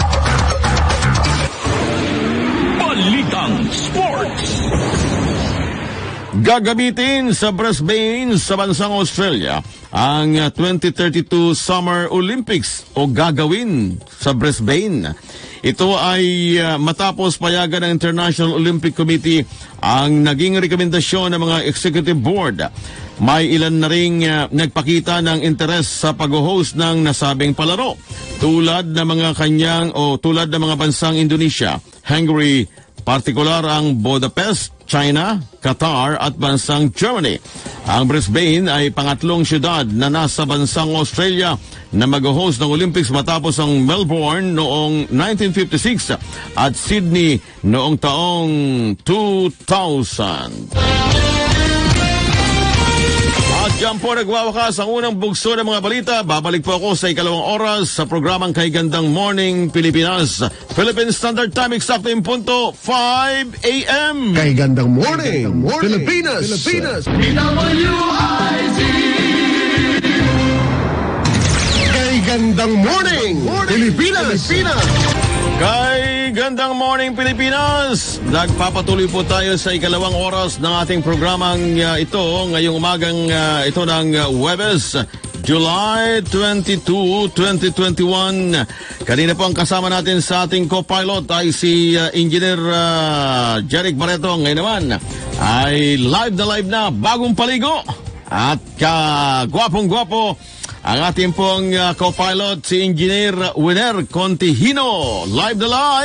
Balitang Sports. Gagamitin sa Brisbane sa bansang Australia ang 2032 Summer Olympics o gagawin sa Brisbane. Ito ay matapos payagan ng International Olympic Committee ang naging rekomendasyon ng mga executive board. May ilan na ring nagpakita ng interes sa pag-host ng nasabing palaro tulad ng mga bansang Indonesia, Hungary, partikular ang Budapest, China, Qatar at bansang Germany. Ang Brisbane ay pangatlong syudad na nasa bansang Australia na mag-host ng Olympics matapos ang Melbourne noong 1956 at Sydney noong taong 2000. At dyan po nagwawakas ang unang bugso ng mga balita. Babalik po ako sa ikalawang oras sa programang Kay Gandang Morning Pilipinas. Philippine Standard Time, eksakto yung punto, 5 a.m. Kay Gandang Morning, Pilipinas. Kay Gandang Morning, Pilipinas. Kay Gandang Morning Pilipinas, nagpapatuloy po tayo sa ikalawang oras ng ating programang ito ngayong umagang ito ng Huwebes, July 22, 2021. Kanina po ang kasama natin sa ating co-pilot ay si Engineer Jeric Barreto. Ngayon naman ay live na bagong paligo at gwapong-gwapo ang ating pong co-pilot, si Engineer Winer Contihino. Live.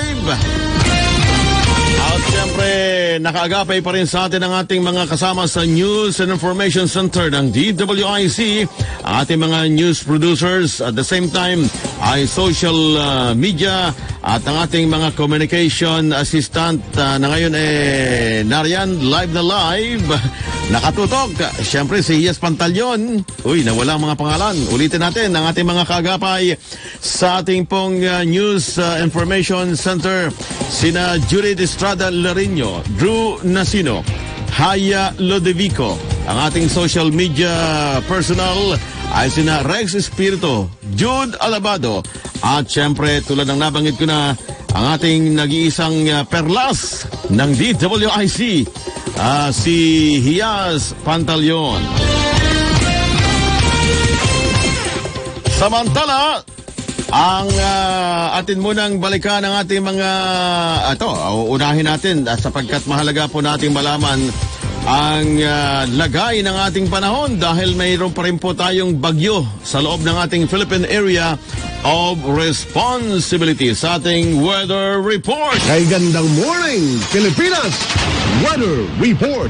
At siyempre, nakaagapay pa rin sa atin ang ating mga kasama sa News and Information Center ng DWIC, ating mga news producers, at the same time ay social media at ang ating mga communication assistant na ngayon nariyan live, nakatutok. Siyempre si Yes Pantalyon. Uy, nawala ang mga pangalan. Ulitin natin ang ating mga kaagapay sa ating pong News Information Center. Sina Judith Estrada Larino, Drew Nasino, Haya Lodevico. Ang ating social media personal ay sina Rex Espirito, Jude Alabado, at syempre tulad ng nabanggit ko na ang ating nag-iisang perlas ng DWIC, si Hias Pantalyon. Samantala, Ang atin munang balikan ng ating mga unahin natin sapagkat mahalaga po nating malaman ang lagay ng ating panahon dahil mayroon pa rin po tayong bagyo sa loob ng ating Philippine Area of Responsibility sa ating Weather Report. Kay gandang morning, Pilipinas! Weather Report!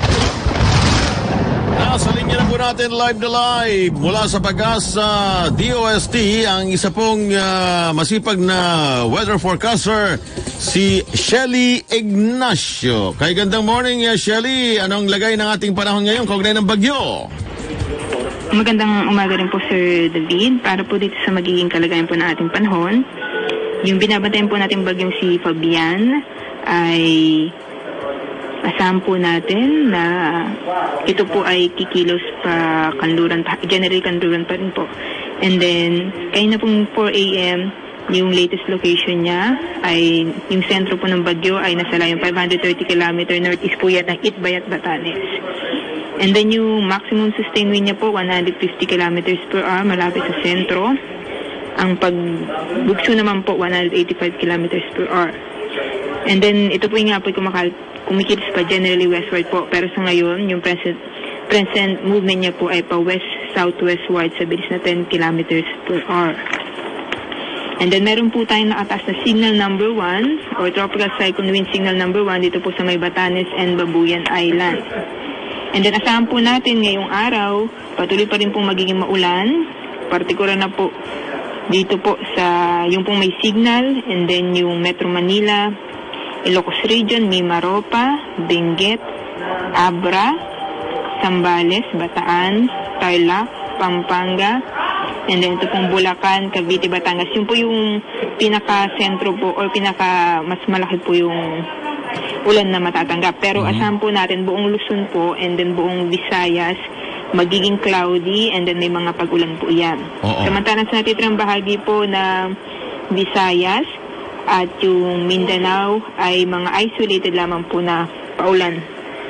Nasa linya na po natin live na live mula sa Pag-asa DOST ang isa pong masipag na weather forecaster, si Shelly Ignacio. Kay gandang morning, Shelly. Anong lagay ng ating panahon ngayon kaugnay ng bagyo? Magandang umaga rin po, Sir David. Para po dito sa magiging kalagayan po ng ating panahon, yung binabantayan po natin bagyong si Fabian ay asahan po natin na ito po ay kikilos pa kanluran, generally kanluran pa rin po. And then, kayo na pong 4 a.m., yung latest location niya ay, yung sentro po ng bagyo ay nasa layong 530 km northeast po yan ng Itbayat, Batanes. And then yung maximum sustained wind niya po, 150 km per hour, malapit sa sentro. Ang pagbugso naman po, 185 km per hour. And then, ito po yung nga po kumikilos pa generally westward po. Pero sa ngayon, yung present movement niya po ay pa west-southwestward sa bilis na 10 km per hour. And then, meron po tayong nakataas na signal number 1 or tropical cyclone wind signal number 1 dito po sa may Batanes and Babuyan Island. And then, asahan po natin ngayong araw, patuloy pa rin pong magiging maulan. Partikular na po dito po sa yung pong may signal, and then yung Metro Manila, Ilocos Region, Mimaropa, Benguet, Abra, Zambales, Bataan, Tarlac, Pampanga, and then ito pong Bulacan, Cavite, Batangas. Yun po yung pinaka-sentro po or mas malaki po yung ulan na matatanggap. Pero asahan po natin buong Luzon po and then buong Visayas magiging cloudy and then may mga pag-ulan po yan. Samantalang sa natitirang bahagi po na Visayas at yung Mindanao ay mga isolated lamang po na paulan.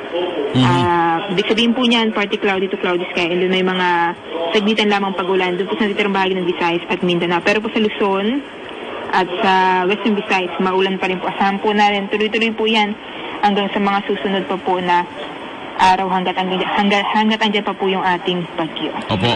Ibig sabihin po niyan, partly cloudy to cloudy sky, and then may mga saglitan lamang pag-ulan doon po sa natitirang bahagi ng Visayas at Mindanao. Pero po sa Luzon at sa Western Visayas, maulan pa rin po. Asahan po na rin, tuloy-tuloy po yan hanggang sa mga susunod pa po na araw hanggat andyan pa po yung ating bagyo. Opo.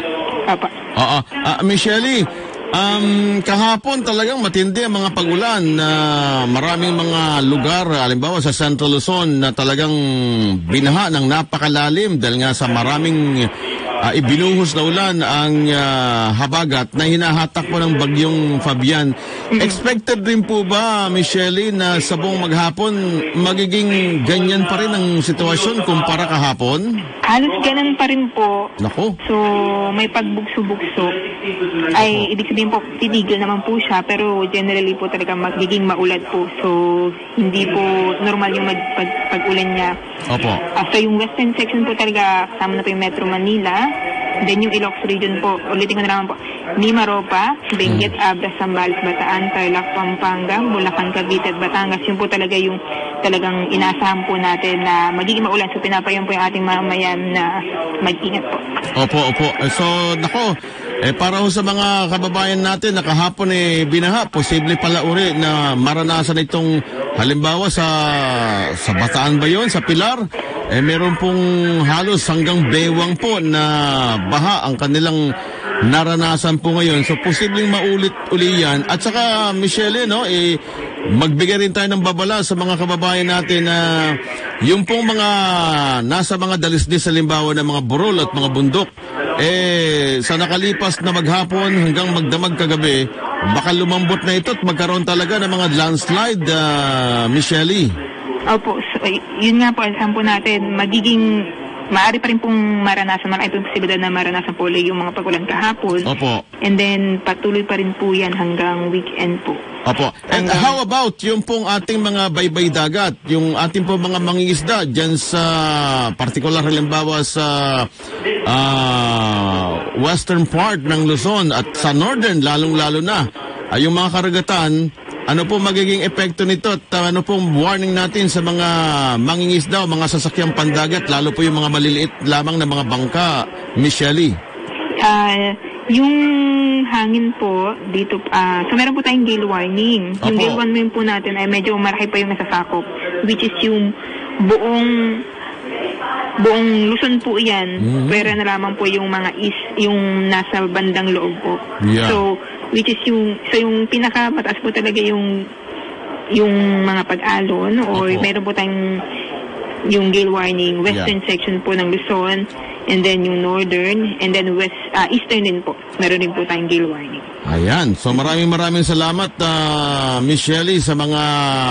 Michelle, kahapon talagang matindi ang mga pag-ulan na maraming mga lugar, halimbawa sa Central Luzon na talagang binaha ng napakalalim dahil nga sa maraming ibinuhos na ulan ang habagat na hinahatak po ng bagyong Fabian. Expected din po ba, Michelle, na sa buong maghapon magiging ganyan pa rin ang sitwasyon kumpara kahapon? Halos ganun pa rin po. Nako. So, may pagbugso-bugso. Ay, ibig sabihin po, titigil naman po siya, pero generally po talaga magiging maulat po. So, hindi po normal yung pag-ulan niya. Opo. So, yung western section po talaga, kasama na po yung Metro Manila. Then yung Ilocos Region po, ulitin ko na naman po, Mimaropa, Benguet, Abra, Zambales, Bataan, Tarlac, Pampanga, Bulacan, Cavite at Batangas. Yun po talaga yung talagang inaasahan po natin na magiging maulan. So pinapayan po yung ating mamayan na mag-ingat po. Opo. So, nako, para ho sa mga kababayan natin na kahapon binaha, posible pala uri na maranasan itong halimbawa sa Bataan ba yun? Sa Pilar? Meron pong halos hanggang bewang po na baha ang kanilang naranasan po ngayon. So, posibleng maulit-uli yan. At saka, Michelle, magbigay rin tayo ng babala sa mga kababayan natin na yung pong mga nasa mga dalisdis halimbawa ng mga burol at mga bundok, sa nakalipas na maghapon hanggang magdamag kagabi, baka lumambot na ito at magkaroon talaga ng mga landslide, Michelle. Opo, so, yun nga po, alam po natin, maaari pa rin pong maranasan, malaki po yung posibilidad na maranasan po yung mga pag-ulan kahapon. Opo. And then, patuloy pa rin po yan hanggang weekend po. Opo. And how about yung pong ating mga baybay dagat, yung ating pong mga mangingisda dyan sa, particular halimbawa sa western part ng Luzon at sa northern, lalong-lalo na, yung mga karagatan, ano po magiging epekto nito at ano pong warning natin sa mga mangingisda o mga sasakyang pandagat, lalo po yung mga maliliit lamang na mga bangka, Michelle? Yung hangin po dito, so meron po tayong gale warning. Yung gale warning po natin ay medyo malaki pa yung nasasakop, which is yung buong Luzon po yan. Pero na lamang po yung mga yung nasa bandang loob po. Yeah. So which is yung pinakamataas po talaga yung mga pag-alon, or meron po tayong yung gale warning, western section po ng Luzon, and then yung northern, and then eastern din po. Meron din po tayong gale warning. Ayan. So maraming salamat, Miss Shelly, sa mga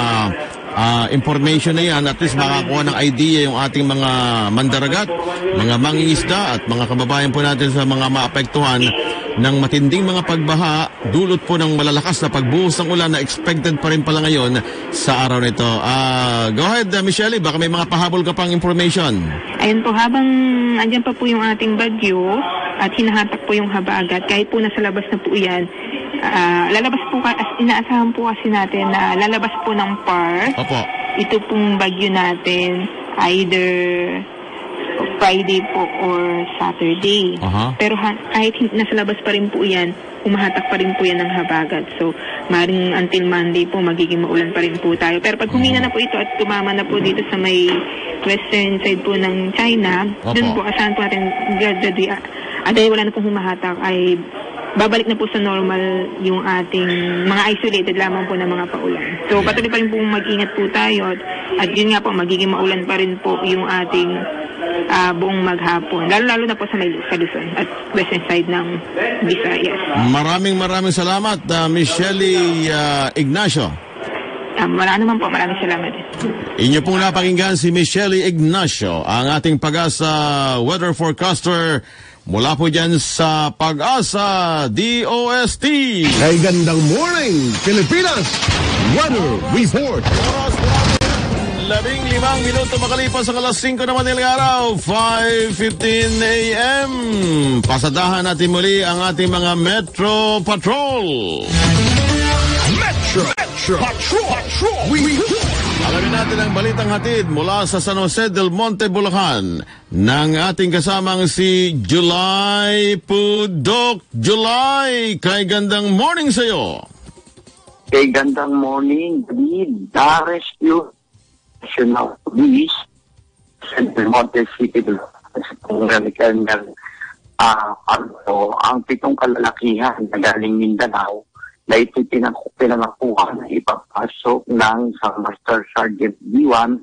information na yan. At least makakuha ng idea yung ating mga mandaragat, mga mangingisda at mga kababayan po natin sa mga maapektuhan ng matinding mga pagbaha, dulot po ng malalakas na pagbuhos ng ulan na expected pa rin pala ngayon sa araw nito. Go ahead, Miss Shelly, baka may mga pahabol ka pang information. Ayun po, habang andyan pa po yung ating bagyo at hinahatak po yung habagat, kahit po nasa labas na po yan, lalabas po, inaasahan po kasi natin na lalabas po ng PAR. Opo. Ito pong bagyo natin, either Friday po or Saturday. Pero kahit nasa labas pa rin po yan, umahatak pa rin po yan ng habagat. So, maring until Monday po, magiging maulan pa rin po tayo. Pero pag humina na po ito at tumama na po dito sa may western side po ng China, dun po, asahan po natin gradually, dahil wala na pong humahatak, ay babalik na po sa normal yung ating mga isolated lamang po ng mga paulan. So, patuloy pa rin po mag-ingat po tayo, at yun nga po, magiging maulan pa rin po yung ating buong maghapon. Lalo na po sa may Luzon at western side ng Visayas. Maraming salamat, Miss Shelly Ignacio. Maraming salamat. Inyo pong napakinggan si Miss Shelly Ignacio, ang ating Pag-asa weather forecaster mula po dyan sa Pag-asa DOST. Kay gandang morning, Pilipinas! Weather Report! 15 minuto makalipas sa alas 5 naman nilang araw, 5:15 a.m. Pasadahan natin muli ang ating mga Metro Patrol. Metro Patrol! Alamin natin ang balitang hatid mula sa San Jose del Monte, Bulacan ng ating kasamang si July Pudok. July, kay gandang morning sa'yo. Kay gandang morning, David. Na-rescue National Police San Monte City, Bulacan, ang 7 kalalakihan na galing Mindanao na ito pinangakuha na ipapasok ng isang Master Sergeant D1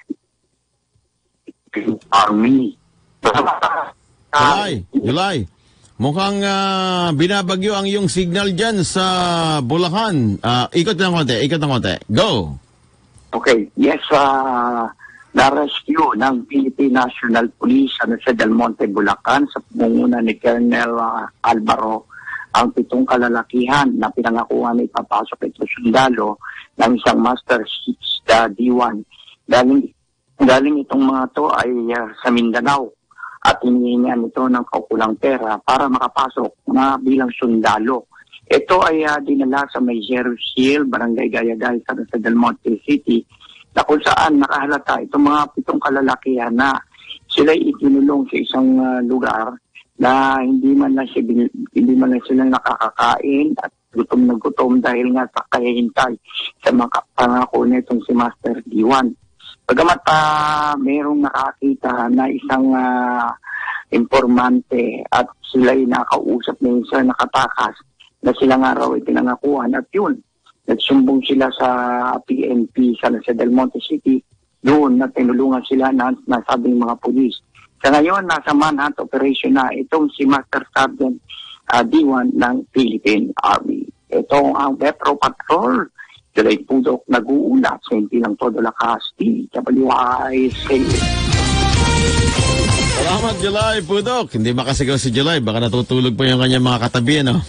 Army. July, mukhang binabagyo ang iyong signal dyan sa Bulacan. Ikot ng konti. Go! Okay, yes, na-rescue ng Philippine National Police sa Del Monte, Bulacan sa pangunguna ni Colonel Alvaro ang 7 kalalakihan na pinangakuha na ipapasok ito sundalo ng isang Master D1. Galing itong mga to ay sa Mindanao at hinihingan ito ng kaukulang pera para makapasok na bilang sundalo. Ito ay dinala sa may Jerusalem, Barangay Gayagay, sa Del Monte City, na kung saan nakahalata itong mga 7 kalalakihan na sila itinulong sa isang lugar na hindi man lang sila nakakakain at gutom na gutom dahil nga sa kahihintay sa mga pangako na itong si Master D1. Bagamat mayroong nakakita na isang informante at sila'y nakausap na isa nakatakas na sila nga raw ay pinangakuhan, at yun, nagsumbong sila sa PNP sa Del Monte City, doon na tinulungan sila ng nasabing mga pulis. Sa ngayon, nasa manhunt operation na itong si Master Sergeant D1 ng Philippine Army. Ito ang Metro Patrol. July Pudok nag-uulat sa hindi ng Todo Lakasti. WISA. Salamat, July Pudok. Hindi makasigaw si July. Baka natutulog pa yung kanyang mga katabi, no?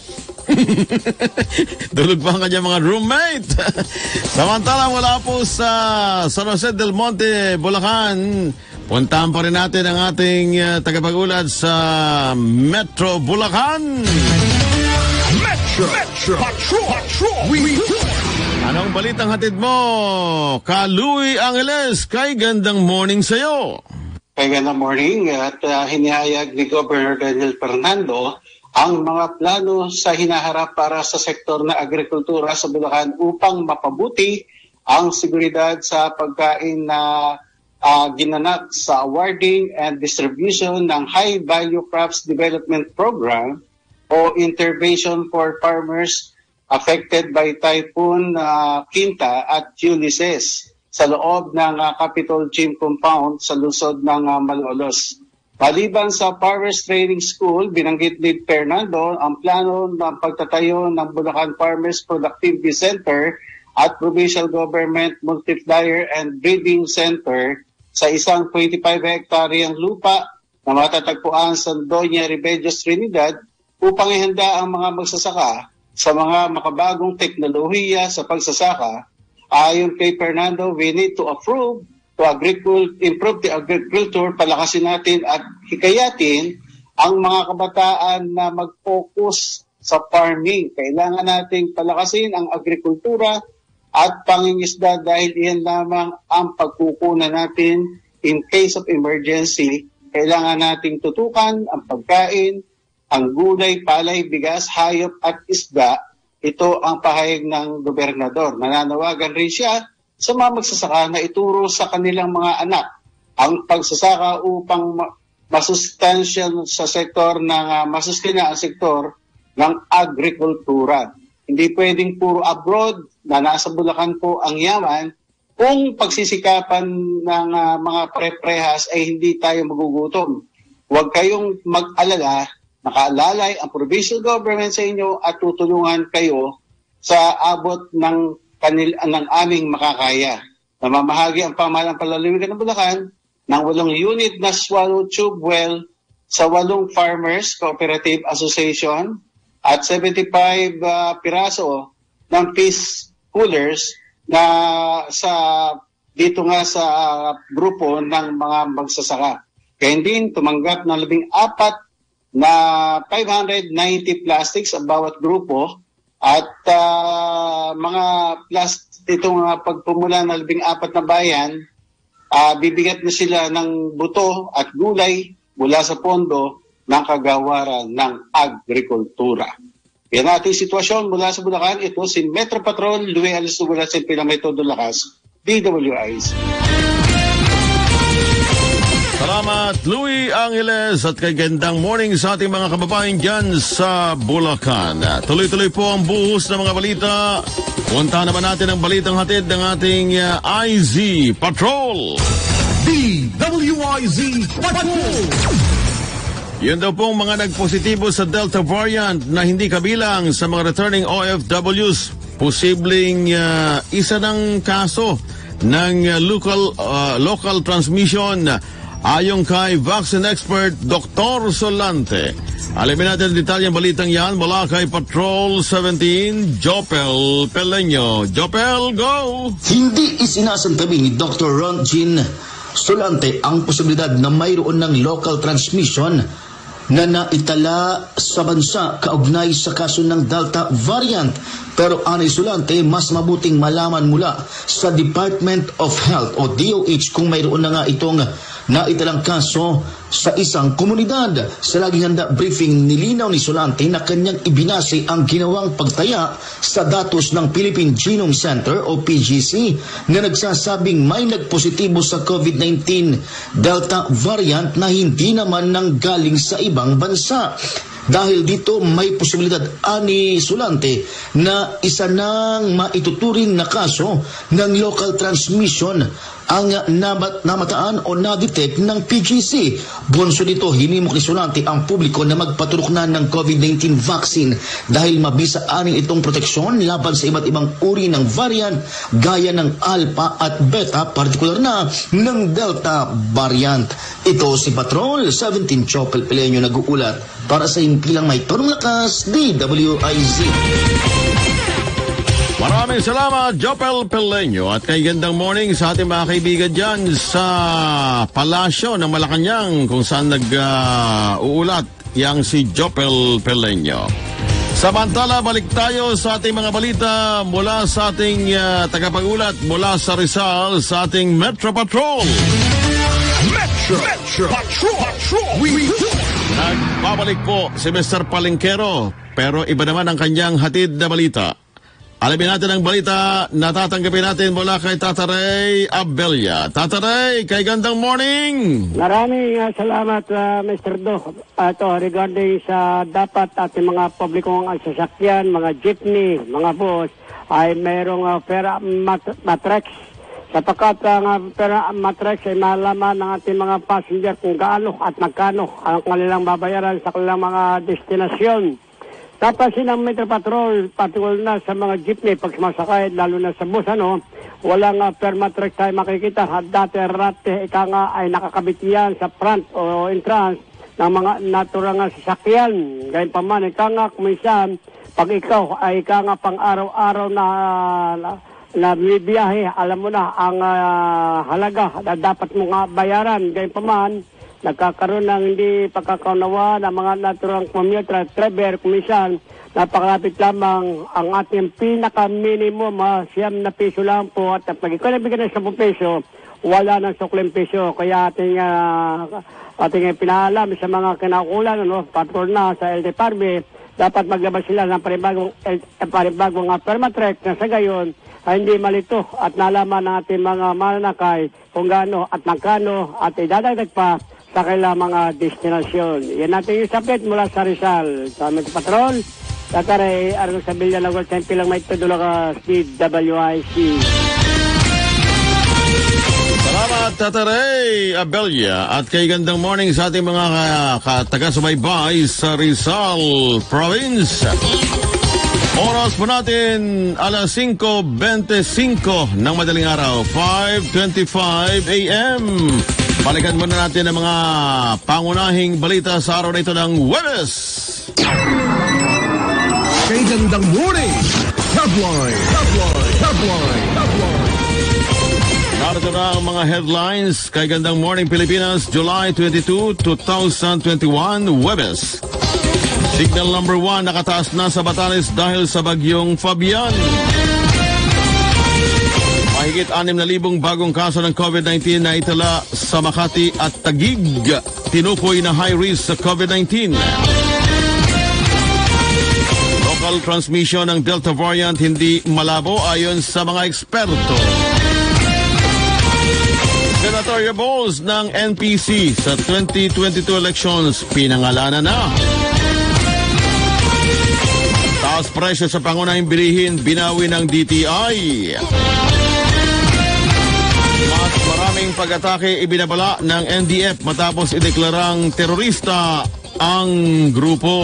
Tulog pa ang kanyang mga roommate. Samantala, wala po sa San Jose del Monte, Bulacan. Puntahan pa rin natin ang ating tagapag-ulat sa Metro Bulacan. Metro Patrol! Anong balitang hatid mo? Kaluy Angeles, kay gandang morning sa'yo. Good morning. At hinihayag ni Governor Daniel Fernando ang mga plano sa hinaharap para sa sektor na agrikultura sa Bulacan upang mapabuti ang seguridad sa pagkain na ginanap sa awarding and distribution ng High Value Crops Development Program o Intervention for Farmers affected by Typhoon Quinta at Ulysses sa loob ng Capitol Gym Compound sa lungsod ng Malolos. Maliban sa Farmers Training School, binanggit ni Fernando ang plano ng pagtatayo ng Bulacan Farmers Productivity Center at Provincial Government Multiplier and Breeding Center sa isang 25 hektaryang lupa na matatagpuan sa Doña Remedios Trinidad upang ihanda ang mga magsasaka sa mga makabagong teknolohiya sa pagsasaka. Ayon kay Fernando, we need to improve the agriculture, palakasin natin at hikayatin ang mga kabataan na mag-focus sa farming. Kailangan nating palakasin ang agrikultura at pangingisda dahil iyan lamang ang pagkukunan natin in case of emergency. Kailangan nating tutukan ang pagkain, ang gulay, palay, bigas, hayop at isda. Ito ang pahayag ng gobernador. Nananawagan rin siya sa mga magsasaka na ituro sa kanilang mga anak ang pagsasaka upang masustansya sa sektor ng masustina ang sektor ng agrikultura. Hindi pwedeng puro abroad na nasa Bulacan po ang yaman kung pagsisikapan ng mga pre-prehas ay hindi tayo magugutom. Huwag kayong mag-alala, nakaalalay ang provincial government sa inyo at tutulungan kayo sa abot ng aming makakaya. Namamahagi ang pamahalang palalawigan ng Bulacan ng 8 unit na swallow tube well sa 8 Farmers Cooperative Association at 75 piraso ng fish coolers na dito nga sa grupo ng mga magsasaka. Kaya din tumanggap ng 14 na 590 plastics ang bawat grupo at itong pagpumula ng 14 na bayan, bibigat na sila ng buto at gulay mula sa pondo ng kagawaran ng agrikultura. Yan natin sitwasyon mula sa Bulacan. Ito si Metro Patrol Luis Alisugulat sa Pilameto Dulakas, DWIs. Salamat Louie Angeles at kagandang morning sa ating mga kababayan dyan sa Bulacan. Tuloy-tuloy po ang buhos ng mga balita. Puntahan naman natin ang balitang hatid ng ating IZ Patrol. DWIZ Patrol. Yun daw pong mga nagpositibo sa Delta variant na hindi kabilang sa mga returning OFWs. Posibleng isa ng kaso ng local transmission ayon kay vaccine expert Dr. Solante. Alamin natin ang detalyeng balitang yan mula kay Patrol 17, Jopel Peleño. Jopel, go! Hindi isinasantabi ni Dr. Ron Jean Solante ang posibilidad na mayroon ng local transmission na naitala sa bansa kaugnay sa kaso ng Delta variant. Pero anay Solante, mas mabuting malaman mula sa Department of Health o DOH kung mayroon na nga itong naitalang kaso sa isang komunidad. Sa laging handa briefing, nilinaw ni Solante na kanyang ibinase ang ginawang pagtaya sa datos ng Philippine Genome Center o PGC na nagsasabing may nagpositibo sa COVID-19 Delta variant na hindi naman nanggaling sa ibang bansa. Dahil dito may posibilidad, ani Solante, na isa nang maituturing na kaso ng local transmission ang namataan o na-detect ng PGC. Bunso dito, hinimok ni Solante ang publiko na magpaturok na ng COVID-19 vaccine dahil mabisa ani itong proteksyon laban sa iba't ibang uri ng variant gaya ng Alpha at Beta, partikular na ng Delta variant. Ito si Patrol 17 Chopel Peleño nag-uulat para sa impilang may turong lakas, DWIZ. Maraming salamat, Jopel Peleño. At kay gandang morning sa ating mga kaibigan dyan sa Palasyo ng Malacanang kung saan nag-uulat yang si Jopel Peleño. Samantala, balik tayo sa ating mga balita mula sa ating tagapag-ulat mula sa Rizal sa ating Metro Patrol. Metro Nagbabalik po si Mr. Palengkero, pero iba naman ang kanyang hatid na balita. Alamin natin ang balita na tatanggapin natin mula kay Tataray Abella. Tataray, kay gandang morning! Maraming salamat, Mr. Do. Ito, regarding sa dapat ating mga publikong sasakyan, mga jeepney, mga bus, ay mayroong pera matrix. Sapagkat ang pera matrix ay malaman ng ating mga passenger kung gaano at magkano ang kanilang babayaran sa kanilang mga destinasyon. Tapasin ang Metro Patrol, patrol na sa mga jeepney pag sumasakay, lalo na sa bus, walang permatrix tayo makikita. Dati-rate, ika nga ay nakakabit yan sa front o entrance ng mga naturang sasakyan. Gayun pa man, ika nga kuminsan, pag ikaw ay ika nga pang araw-araw na bibiyahe, alam mo na ang halaga na dapat mo nga bayaran. Gayun pa man, nagkakaroon ng hindi pagkakaunawa ng mga naturang commuter driver, kumisan, napakalapit lamang ang ating pinaka-minimum, siyam na piso lang po. At pag ikaw nabigyan ng 10 peso, wala ng sukleng piso. Kaya ating pinaalam sa mga kinakulan, patrol na sa LTFRB, dapat maglabas sila ng panibagong permatrek na sa gayon ay hindi malito at nalaman ng ating mga mananakay kung gaano at magkano at idadagdag pa sa kailang mga destinasyon. Yan natin yung sapit mula sa Rizal. Sa Metro Patrol, Tataray, Arno Sabilla, Lagos, Tempe lang may tudulo ka, Speed WIC. Salamat, Tataray Abella. At kay gandang morning sa ating mga taga-subaybay sa Rizal Province. Oras po natin, alas 5:25 ng madaling araw, 5:25 a.m. Balikan muna natin ang mga pangunahing balita sa araw na ito ng Huwebes. Kay gandang morning, Headline. Narito na ang mga headlines kay gandang morning Pilipinas, July 22, 2021, Huwebes. Signal number 1 nakataas na sa Batanes dahil sa bagyong Fabian. Mahigit 6,000 bagong kaso ng COVID-19 na itala sa Makati at Taguig. Tinukoy na high risk sa COVID-19. Local transmission ng Delta variant hindi malabo ayon sa mga eksperto. Senatorial balls ng NPC sa 2022 elections pinangalanan na. Taas presyo sa pangunahing bilihin binawi ng DTI. Mas maraming pag-atake ibinabala ng NDF matapos ideklarang terorista ang grupo.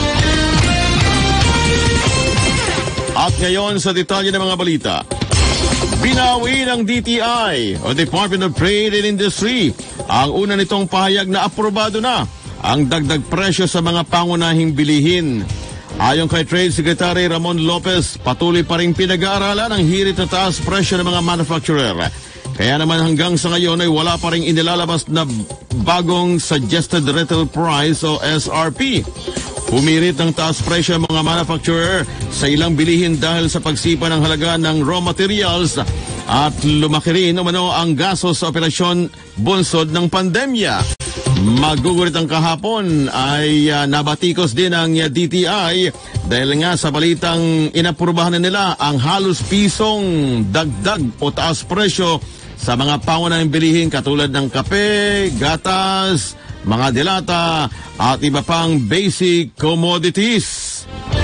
At ngayon sa detalye ng mga balita. Binawi ng DTI o Department of Trade and Industry ang una nitong pahayag na aprobado na ang dagdag presyo sa mga pangunahing bilihin. Ayon kay Trade Secretary Ramon Lopez, patuloy pa rin pinag-aaralan ang hirit na taas presyo ng mga manufacturer. Kaya naman hanggang sa ngayon ay wala pa rin inilalabas na bagong Suggested Retail Price o SRP. Humirit ng taas presyo ang mga manufacturer sa ilang bilihin dahil sa pagsipa ng halaga ng raw materials at lumaki rin ang gastos sa operasyon bunsod ng pandemya. Magugulit ang kahapon ay nabatikos din ang DTI dahil nga sa balitang inaprubahan na nila ang halos pisong dagdag o taas presyo sa mga pangunahing bilihin katulad ng kape, gatas, mga delata at iba pang basic commodities.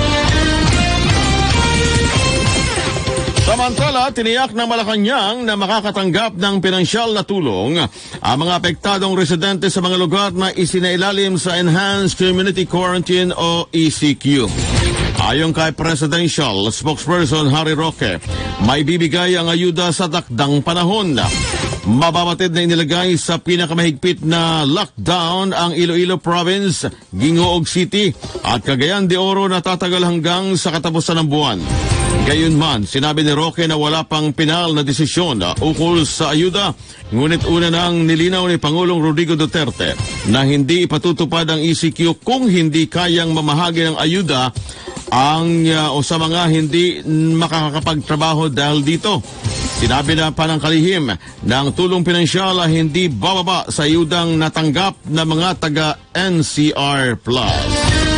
Samantala, tiniyak ng Malacanang na makakatanggap ng pinansyal na tulong ang mga apektadong residente sa mga lugar na isinailalim sa Enhanced Community Quarantine o ECQ. Ayon kay Presidential Spokesperson Harry Roque, may bibigay ang ayuda sa takdang panahon. Mababatid na inilagay sa pinakamahigpit na lockdown ang Iloilo Province, Gingoog City at Cagayan de Oro na tatagal hanggang sa katapusan ng buwan. Gayunman, sinabi ni Roque na wala pang pinal na desisyon ukol sa ayuda, ngunit una nang nilinaw ni Pangulong Rodrigo Duterte na hindi ipatutupad ang ECQ kung hindi kayang mamahagi ng ayuda o sa mga hindi makakapagtrabaho dahil dito. Sinabi na pa ng kalihim ng tulong pinansyal hindi bababa sa ayudang natanggap na mga taga-NCR Plus.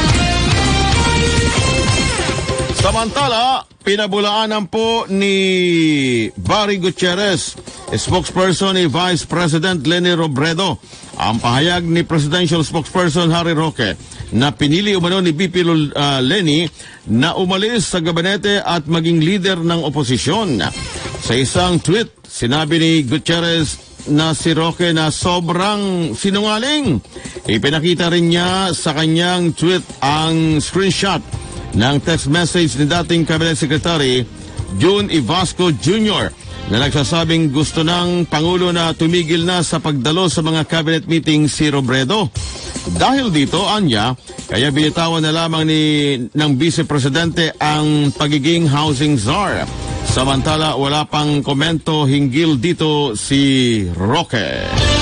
Samantala, pinabulaanan po ni Barry Gutierrez, spokesperson ni Vice President Leni Robredo, ang pahayag ni Presidential Spokesperson Harry Roque na pinili umano ni VP Leni na umalis sa gabinete at maging leader ng oposisyon. Sa isang tweet, sinabi ni Gutierrez na si Roque na sobrang sinungaling. Ipinakita rin niya sa kanyang tweet ang screenshot ng text message ni dating Cabinet Secretary June Evasco Jr. na nagsasabing gusto ng Pangulo na tumigil na sa pagdalo sa mga cabinet meeting si Robredo. Dahil dito, anya, kaya binitawan na lamang ng Vice Presidente ang pagiging housing czar. Samantala, wala pang komento hinggil dito si Roque.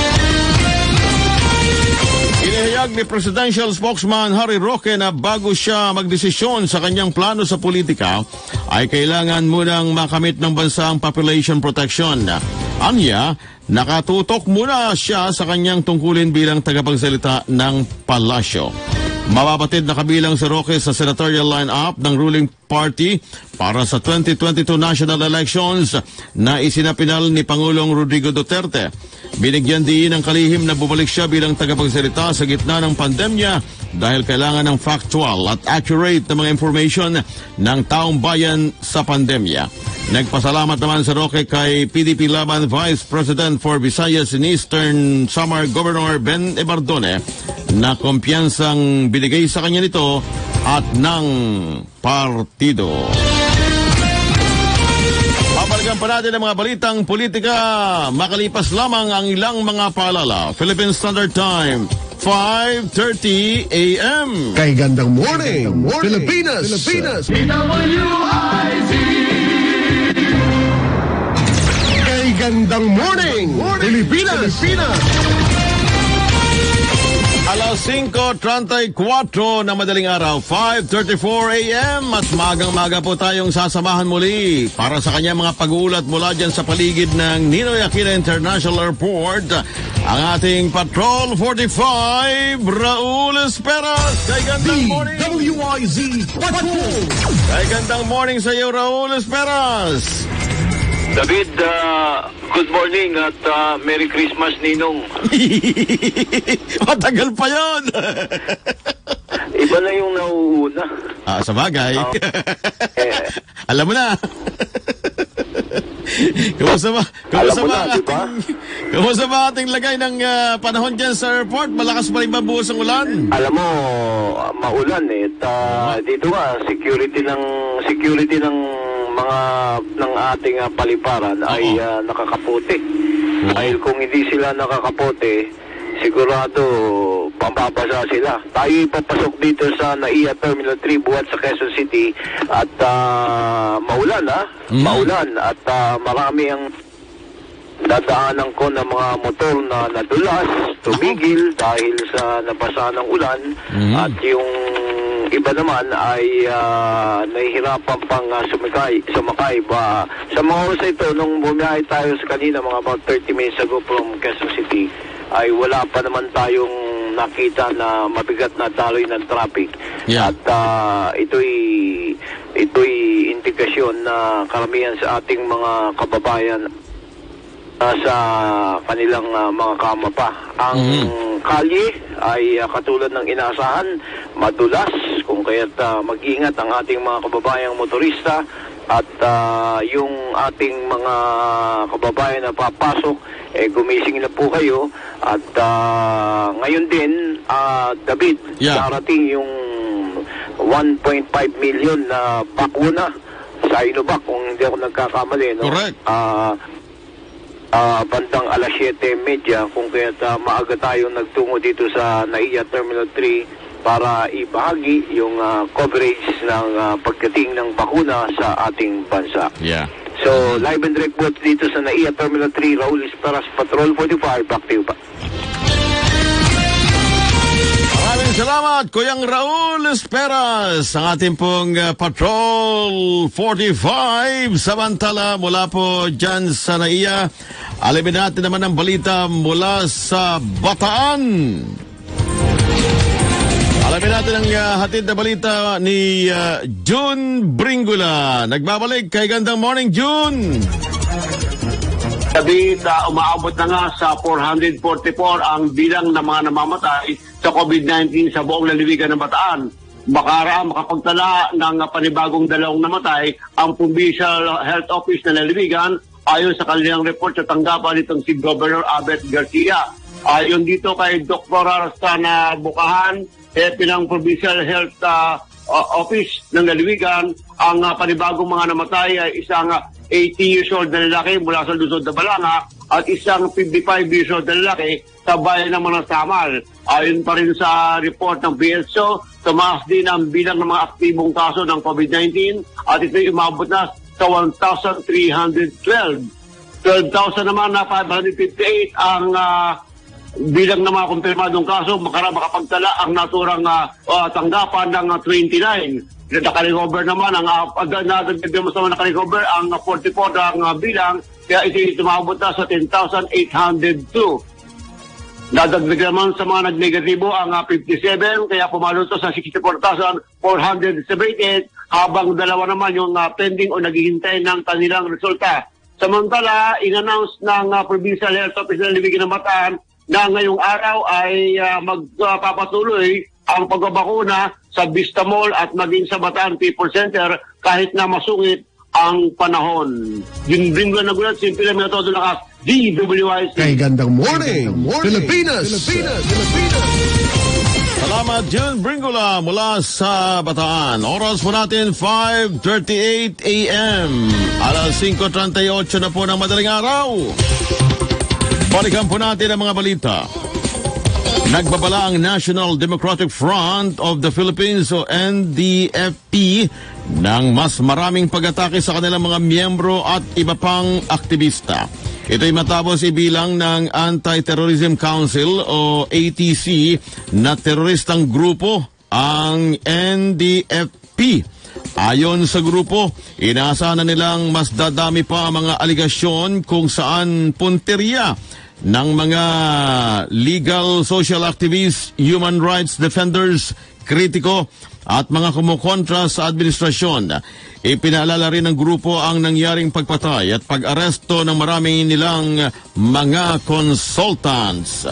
Inihayag ni Presidential Spokesman Harry Roque na bago siya magdesisyon sa kanyang plano sa politika, ay kailangan munang makamit ng bansa ang population protection. Anya, nakatutok muna siya sa kanyang tungkulin bilang tagapagsalita ng palasyo. Mababatid na kabilang si Roque sa senatorial line-up ng ruling party para sa 2022 national elections na isinapinal ni Pangulong Rodrigo Duterte. Binigyan din ng kalihim na bumalik siya bilang tagapagsalita sa gitna ng pandemya dahil kailangan ng factual at accurate na mga information ng taong bayan sa pandemya. Nagpasalamat naman si Roque kay PDP Laban Vice President for Visayas and Eastern Samar Governor Ben Ebardone na kumpiyansang binigay sa kanya nito at ng partido. Babalikan pa natin ang mga balitang politika. Makalipas lamang ang ilang mga paalala. Philippine Standard Time, 5:30 a.m. Kay gandang morning, Pilipinas. Kay gandang morning, Pilipinas. Alas 5:34 na madaling araw, 5:34 a.m. at magang-maga po tayong sasamahan muli para sa kanya mga pag-uulat mula dyan sa paligid ng Ninoy Aquino International Airport. Ang ating Patrol 45, Raul Esperas. Kay gandang morning. WIZ Patrol. Kay gandang morning sa iyo, Raul Esperas. David, good morning at Merry Christmas, Ninong. Matagal pa yun. Iba na yung nauuna. Sa bagay. Alam mo na. Kumusta ba ating lagay ng panahon dyan sa airport? Malakas pa rin ba buhos ang ulan? Alam mo, maulan eh. Dito nga, security ng mga ng ating paliparan ay nakakapote. Dahil kung hindi sila nakakapote, sigurado pambabasa sila. Tayo ipapasok dito sa NAIA Terminal 3 buhat sa Quezon City at maulan maulan at marami ang dadaanan ko ng mga motor na nadulas, tumigil dahil sa nabasa ng ulan at yung iba naman ay nahihirapan pang sumakay ba. Sa mga oras ito, nung bumiyahe tayo sa kanina, mga about 30 minutes ago from Quezon City, ay wala pa naman tayong nakita na mabigat na daloy ng traffic. Yeah. At ito'y indikasyon na karamihan sa ating mga kababayan sa kanilang mga kama pa. Ang kalye ay katulad ng inaasahan, madulas, kung kaya't mag-ingat ang ating mga kababayang motorista at yung ating mga kababayan na papasok, gumising na po kayo at ngayon din, David, darating yung 1.5 million na bakuna sa Sinovac, kung hindi ako nagkakamali, no? Correct. Bandang alas 7:30 kung kaya't maaga tayo nagtungo dito sa NAIA Terminal 3 para ibahagi yung coverage ng pagdating ng bakuna sa ating bansa. Yeah. So, live and direct po dito sa NAIA Terminal 3, Raul Esperas, Patrol 45, back to you pa. Maraming Maraming salamat, Kuyang Raul Esperas, ang ating pong Patrol 45. Samantala, mula po dyan sa NAIA, alamin natin naman ang balita mula sa Bataan. Alamin natin ang hatid na balita ni June Bringula. Nagbabalik kay Gandang Morning, June. David, umaabot na nga sa 444 ang bilang ng mga namamatay sa COVID-19 sa buong lalawigan ng Bataan. Baka makapagtala ng panibagong 2 namatay ang Provincial Health Office ng lalawigan ayon sa kanilang report sa tanggapan nitong si Governor Abet Garcia. Ayon dito kay Dr. Rastana Bukahan, ng Provincial Health Office ng lalawigan, ang panibagong mga namatay ay isang 80 years old na lalaki mula sa Luzon na Balanga at isang 55 years old na lalaki sa bayan ng Manasamal. Ayon pa rin sa report ng PSO, tumaas din ang bilang ng mga aktibong kaso ng COVID-19 at ito'y umabot na sa 1,312. 12,000 naman na 558 ang bilang ng mga kumpirmadong kaso. Makapagtala ang naturang tanggapan ng 29. Naka-recover naman ang nadagdagan mo sa naka-recover ang 44 ang bilang, kaya ito tumabot na sa 10,802. Nadagdagan naman sa mga nag-negatibo ang 57, kaya pumalo to sa 64,478, habang 2 naman yung pending o naghihintay ng kanilang resulta. Samantala, in-announce ng Provincial Health Office ng lalawigan ng Bataan na ngayong araw ay magpapatuloy ang pagbabakuna sa Vista Mall at maging sa Bataan People Center kahit na masungit ang panahon. Yung Bringula na gulat, simple lang na todo lakas, DWIC. Kay Gandang Morning, Pilipinas. Salamat, June Bringula mula sa Bataan. Oras po natin, 5:38 a.m. Alas 5:38 na po ng madaling araw. Balikan po natin ang mga balita. Nagbabala ang National Democratic Front of the Philippines o NDFP ng mas maraming pag-atake sa kanilang mga miyembro at iba pang aktivista. Ito'y matapos ibilang ng Anti-Terrorism Council o ATC na teroristang grupo ang NDFP. Ayon sa grupo, inaasahan na nilang mas dadami pa ang mga aligasyon kung saan punteriya ng mga legal social activists, human rights defenders, kritiko at mga kumukontra sa administrasyon. Ipinaalala rin ng grupo ang nangyaring pagpatay at pag-aresto ng marami nilang mga consultants.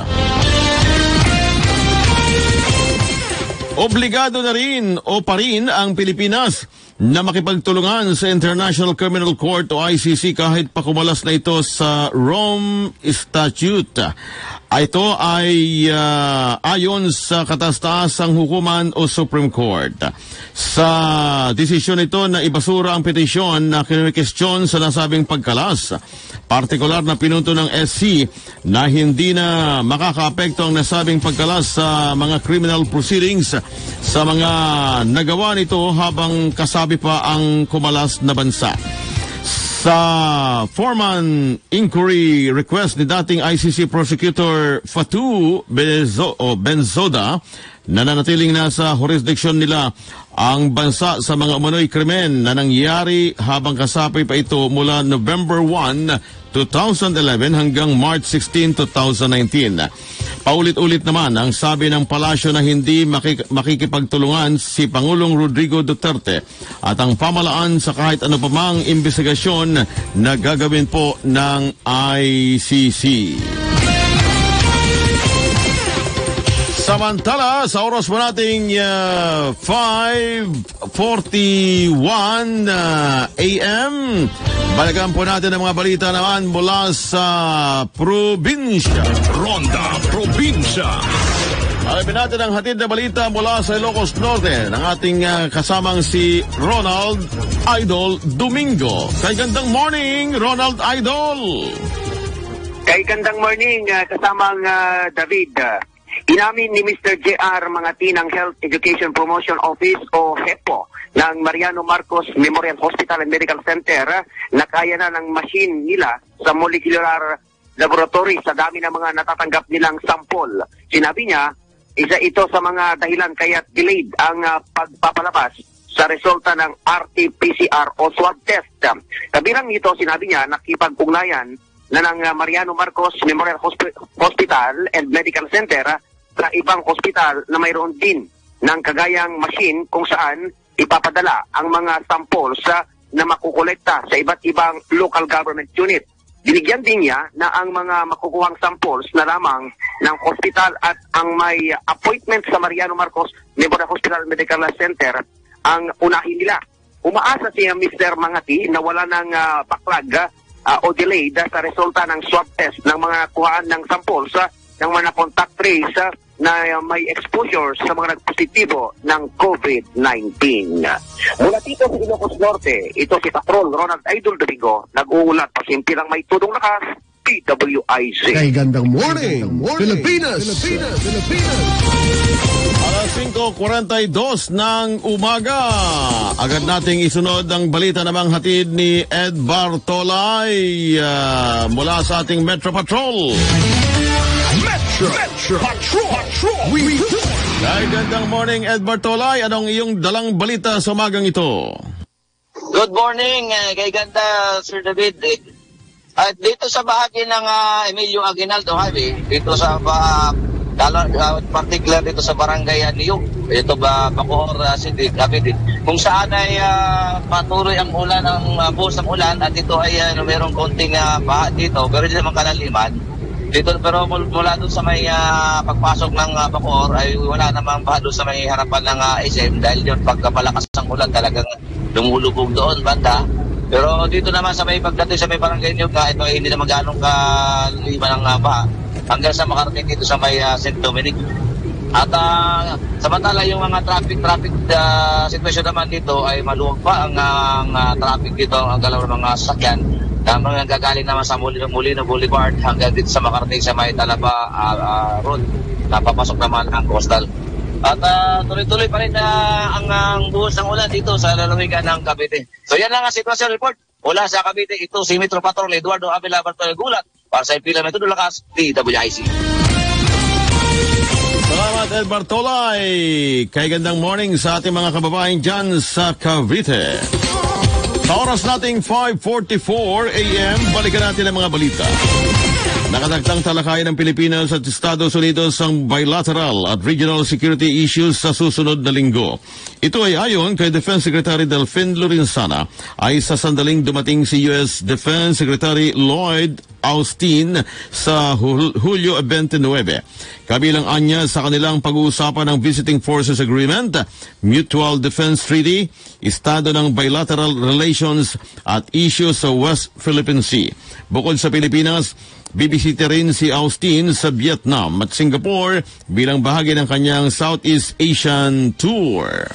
Obligado na rin o pa rin ang Pilipinas na makipagtulungan sa International Criminal Court o ICC kahit pa kumalas na ito sa Rome Statute. Ito ay ayon sa kataas-taasang hukuman o Supreme Court. Sa desisyon ito na ibasura ang petisyon na kinukestyon sa nasabing pagkalas, partikular na pinunto ng SC na hindi na makakaapekto ang nasabing pagkalas sa mga criminal proceedings sa mga nagawa nito habang kasabi pa ang kumalas na bansa. Sa foreman inquiry request ni dating ICC Prosecutor Fatou Benzoda, nananatiling nasa jurisdiction nila ang bansa sa mga umano'y krimen na nangyari habang kasapi pa ito mula November 1, 2011 hanggang March 16, 2019. Paulit-ulit naman ang sabi ng palasyo na hindi makikipagtulungan si Pangulong Rodrigo Duterte at ang pamalaan sa kahit ano pa mang investigasyon na gagawin po ng ICC. Samantala, sa oras po nating 5:41 a.m., balikan po natin ang mga balita naman mula sa probinsya. Ronda Probinsya. Alamin natin ang hatid na balita mula sa Ilocos Norte ng ating kasamang si Ronald Idol Domingo. Kay gandang morning, Ronald Idol. Kay gandang morning, kasamang David. Inamin ni Mr. JR Mangati ng Health Education Promotion Office o HEPO ng Mariano Marcos Memorial Hospital and Medical Center na kaya na ng machine nila sa molecular laboratory sa dami ng mga natatanggap nilang sample. Sinabi niya, Isa ito sa mga dahilan kaya delayed ang pagpapalabas sa resulta ng RT-PCR o swab test. Kabilang nito, sinabi niya, nakipag-ugnayan na ng Mariano Marcos Memorial Hospital and Medical Center sa ibang hospital na mayroon din ng kagayang machine kung saan ipapadala ang mga samples na makukolekta sa iba't ibang local government unit. Binigyan din niya na ang mga makukuhang samples na lamang ng hospital at ang may appointment sa Mariano Marcos Memorial Hospital Medical Center ang unahin nila. Umaasa si Mr. Mangati na wala ng backlog o delay sa resulta ng swab test ng mga kuhaan ng samples ng mga contact trace na may exposure sa mga nagpositibo ng COVID-19. Mula dito sa Ilocos Norte, ito si Patrol Ronald Idol Domingo, nag-uulat pasimpilang may tudong lakas, PWIZ. Kay gandang morning, Pilipinas! Alas 5:42 ng umaga. Agad nating isunod ang balita namang hatid ni Ed Bartolay mula sa ating Metro Patrol. Metro Patrol. Kay gandang morning, Ed Bartolay. Anong iyong dalang balita sa umagang ito? Good morning, kay ganda, Sir David. At dito sa bahagi ng Emilio Aguinaldo Highway, dito sa particular dito sa Barangay Niyog, ito ba Bacoor City, Cavite, kung saan ay patuloy ang ulan, ang buhos ng ulan, at ito ay mayroong konting baha dito, pero hindi naman kalaliman. Dito, pero mula doon sa may pagpasok ng Bacoor ay wala namang baha doon sa may harapan ng SM dahil yung pagkapalakas ng ulan talagang lumulubog doon banda. Pero dito naman sa may pagdating sa may Barangay Niyog, ito ay hindi naman ganong kalima ng baha hanggang sa makarating dito sa may St. Dominic. At samantala yung mga traffic situation naman dito ay maluwag pa ang traffic dito, ang galaw ng mga sasakyan na mga gagaling naman sa Molino Boulevard hanggang dito sa makarating sa may Talaba Road na papasok naman ang coastal. At tuloy-tuloy pa rin ang buhos ng ulan dito sa lalawigan ng Cavite. So yan lang ang sitwasyon report. Mula sa Cavite, ito si Metro Patrol Eduardo Avila Bartolomé Gulat para sa Impila Metodo Lakas, DWIC. Salamat, Ed Bartolay. Kay gandang morning sa ating mga kababaeng dyan sa Cavite. Sa oras nating 5:44 a.m., balikan natin ang mga balita. Nakatagtang talakayan ng Pilipinas at Estados Unidos ang bilateral at regional security issues sa susunod na linggo. Ito ay ayon kay Defense Secretary Delfin Lorenzana ay sa sandaling dumating si U.S. Defense Secretary Lloyd Austin sa Hulyo 29. Kabilang anya sa kanilang pag-uusapan ng Visiting Forces Agreement, Mutual Defense Treaty, estado ng bilateral relations at issues sa West Philippine Sea. Bukod sa Pilipinas, bibisita rin si Austin sa Vietnam at Singapore bilang bahagi ng kanyang Southeast Asian Tour.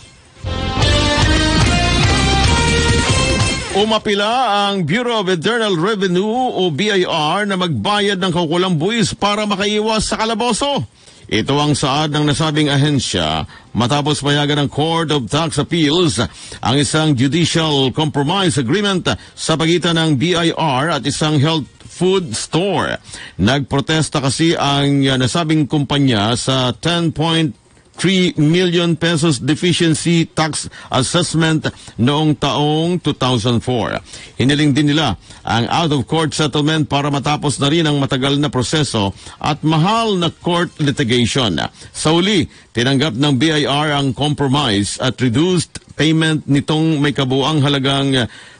Umapila ang Bureau of Internal Revenue o BIR na magbayad ng kaukulang buwis para makaiwas sa kalaboso. Ito ang saad ng nasabing ahensya matapos payagan ng Court of Tax Appeals ang isang judicial compromise agreement sa pagitan ng BIR at isang health food store. Nagprotesta kasi ang nasabing kumpanya sa 10.3 million pesos deficiency tax assessment noong taong 2004. Hiniling din nila ang out-of-court settlement para matapos na rin ang matagal na proseso at mahal na court litigation. Sa uli, tinanggap ng BIR ang compromise at reduced payment nitong may kabuang halagang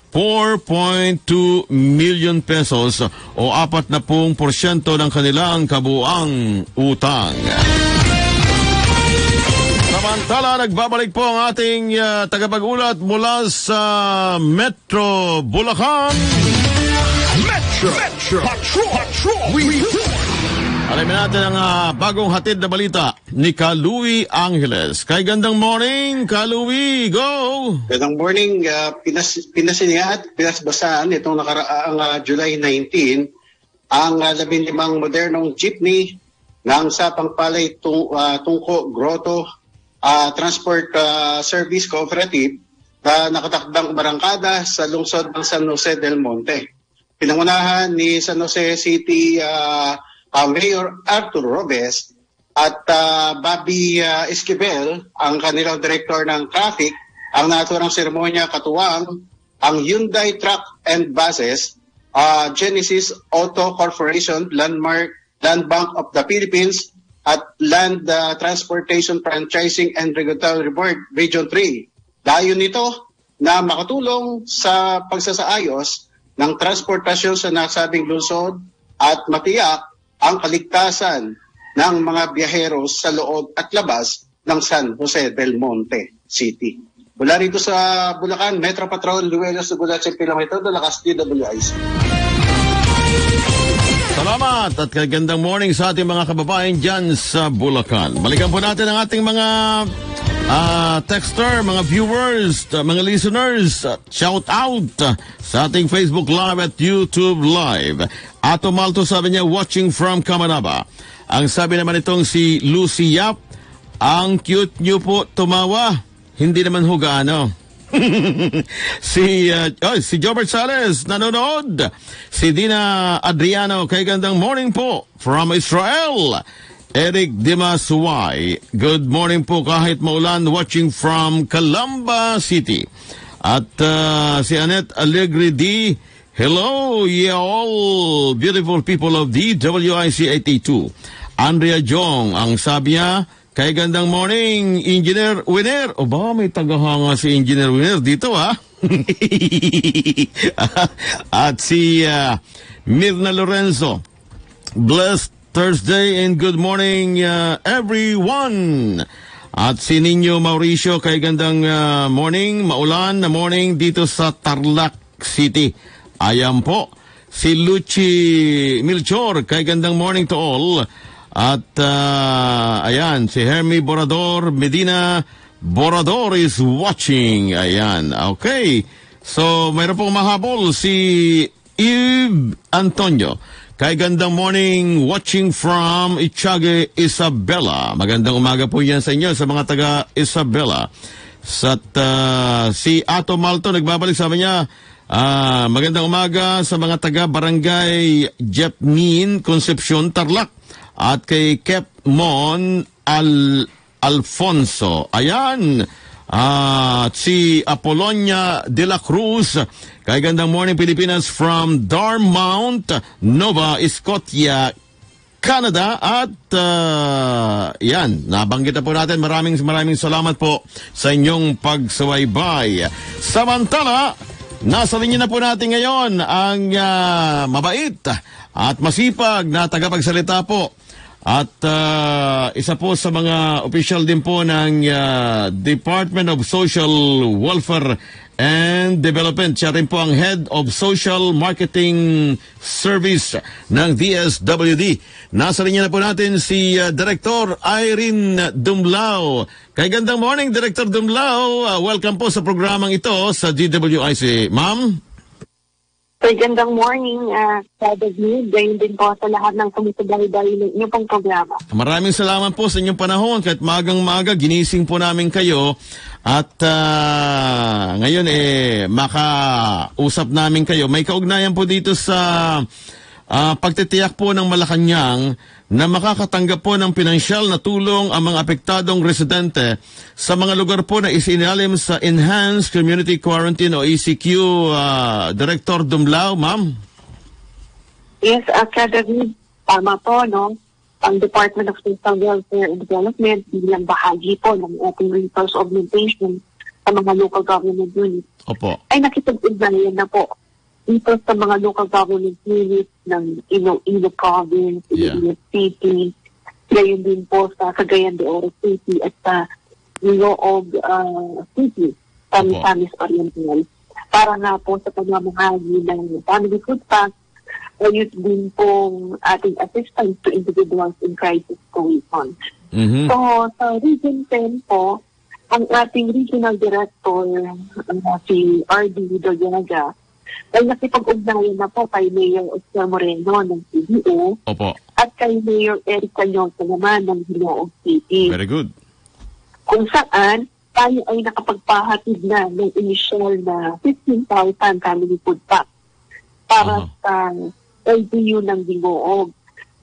4.2 million pesos o 40% ng kanilang kabuang utang. Samantala, nagbabalik po ang ating tagapag-ulat mula sa Metro Bulacan. Metro Patrol. Alamin natin ang bagong hatid na balita ni Kaluwi Angeles. Kay gandang morning, Kaluwi, go! Gandang morning, pinasinihan at pinasbasaan itong nakaraang July 19 ang 15 modernong jeepney ng Sapang Palay Tungko Grotto Transport Service Cooperative na nakatakdang barangkada sa lungsod ng San Jose del Monte. Pinangunahan ni San Jose City Mayor Arthur Robes at Bobby Esquivel, ang kanilang director ng traffic, ang naturang seremonya katuwang ang Hyundai Truck and Buses, Genesis Auto Corporation, Land Bank of the Philippines, at Land Transportation Franchising and Regulatory Board Region 3. Dayon nito na makatulong sa pagsasaayos ng transportasyon sa nasabing lungsod at matiyak ang kaligtasan ng mga biyahero sa loob at labas ng San Jose del Monte City. Mula rito sa Bulacan, Metro Patrol, Luelos Sugulat, Pilamito, Dalakas, DWIC. Salamat at kagandang morning sa ating mga kababayan dyan sa Bulacan. Balikan po natin ang ating mga texter, mga viewers, mga listeners. Shout out sa ating Facebook Live at YouTube Live. Ato Malto sabi niya, watching from Kamanaba. Ang sabi naman itong si Lucy Yap, ang cute niyo po tumawa. Hindi naman hugano. si Jobert Sales nanonood. Si Dina Adriano, kay gandang morning po from Israel. Eric Dimasuway, good morning po kahit maulan, watching from Calamba City. At si Annette Allegri D, hello, yeah, all beautiful people of the WIC 82. Andrea Jong, ang sabi niya, kay gandang morning, Engineer Winner. O ba, may tagahanga si Engineer Winner dito, ha? At si Mirna Lorenzo, blessed Thursday and good morning, everyone. At si Ninyo Mauricio, kay gandang morning, maulan na morning dito sa Tarlac City. Ayan po. Si Luchi Milchor, kay gandang morning to all. At ayan, si Hermie Borador Medina Borador is watching. Ayan, okay. So, mayroon pong mahabol si Eve Antonio. Kay gandang morning, watching from Itiague, Isabela. Magandang umaga po yan sa inyo, sa mga taga Isabela. At si Ato Malto, nagbabalik, sabi niya, magandang umaga sa mga taga Barangay Jepnin, Concepcion, Tarlac. At kay Kep Mon Alfonso. Ayan. Si Apolonia de la Cruz. Kay gandang morning, Pilipinas, from Darmount, Nova Scotia, Canada. At yan, nabanggit na po natin. Maraming salamat po sa inyong pagsubaybay. Samantala, nasa linya na po natin ngayon ang mabait at masipag na tagapagsalita po. At isa po sa mga official din po ng Department of Social Welfare and Development. Siya rin po ang Head of Social Marketing Service ng DSWD. Nasa linya na po natin si Director Irene Dumlao. Kay gandang morning, Director Dumlao. Welcome po sa programang ito sa DWIC. Ma'am? Kay gandang morning, David. Gayon din po sa lahat ng sumisubaybay ng inyong pong programa. Maraming salamat po sa inyong panahon. Kahit magang-maga, ginising po namin kayo. At ngayon, makausap namin kayo. May kaugnayan po dito sa pagtitiyak po ng Malacanang na makakatanggap po ng pinansyal na tulong ang mga apektadong residente sa mga lugar po na isinalim sa Enhanced Community Quarantine o ECQ. Director Dumlao, ma'am. Yes, David, tama po, no? Ang Department of Social Welfare and Development bilang bahagi po ng Open Resource Augmentation sa mga local government units ay nakipag-ugnayan na po dito sa mga local government units ng Iloilo Province, Iloilo City, gayon din po sa Cagayan de Oro City at sa Ilocos City, Misamis Oriental. Para nga po sa pamamahagi ng family food pack, ayun din pong ating assistance to individuals in crisis situation. So, sa Region 10 po, ang ating Regional Director, si R.D. Doyaga, ay nakipag-ugnayan na po kay Mayor Oscar Moreno ng CDO at kay Mayor Eric Cañosa naman ng Ilocos City. Very good. Kung saan, tayo ay nakapagpahatid na ng initial na 15,000 family food pack para sa LGU ng Dingoog.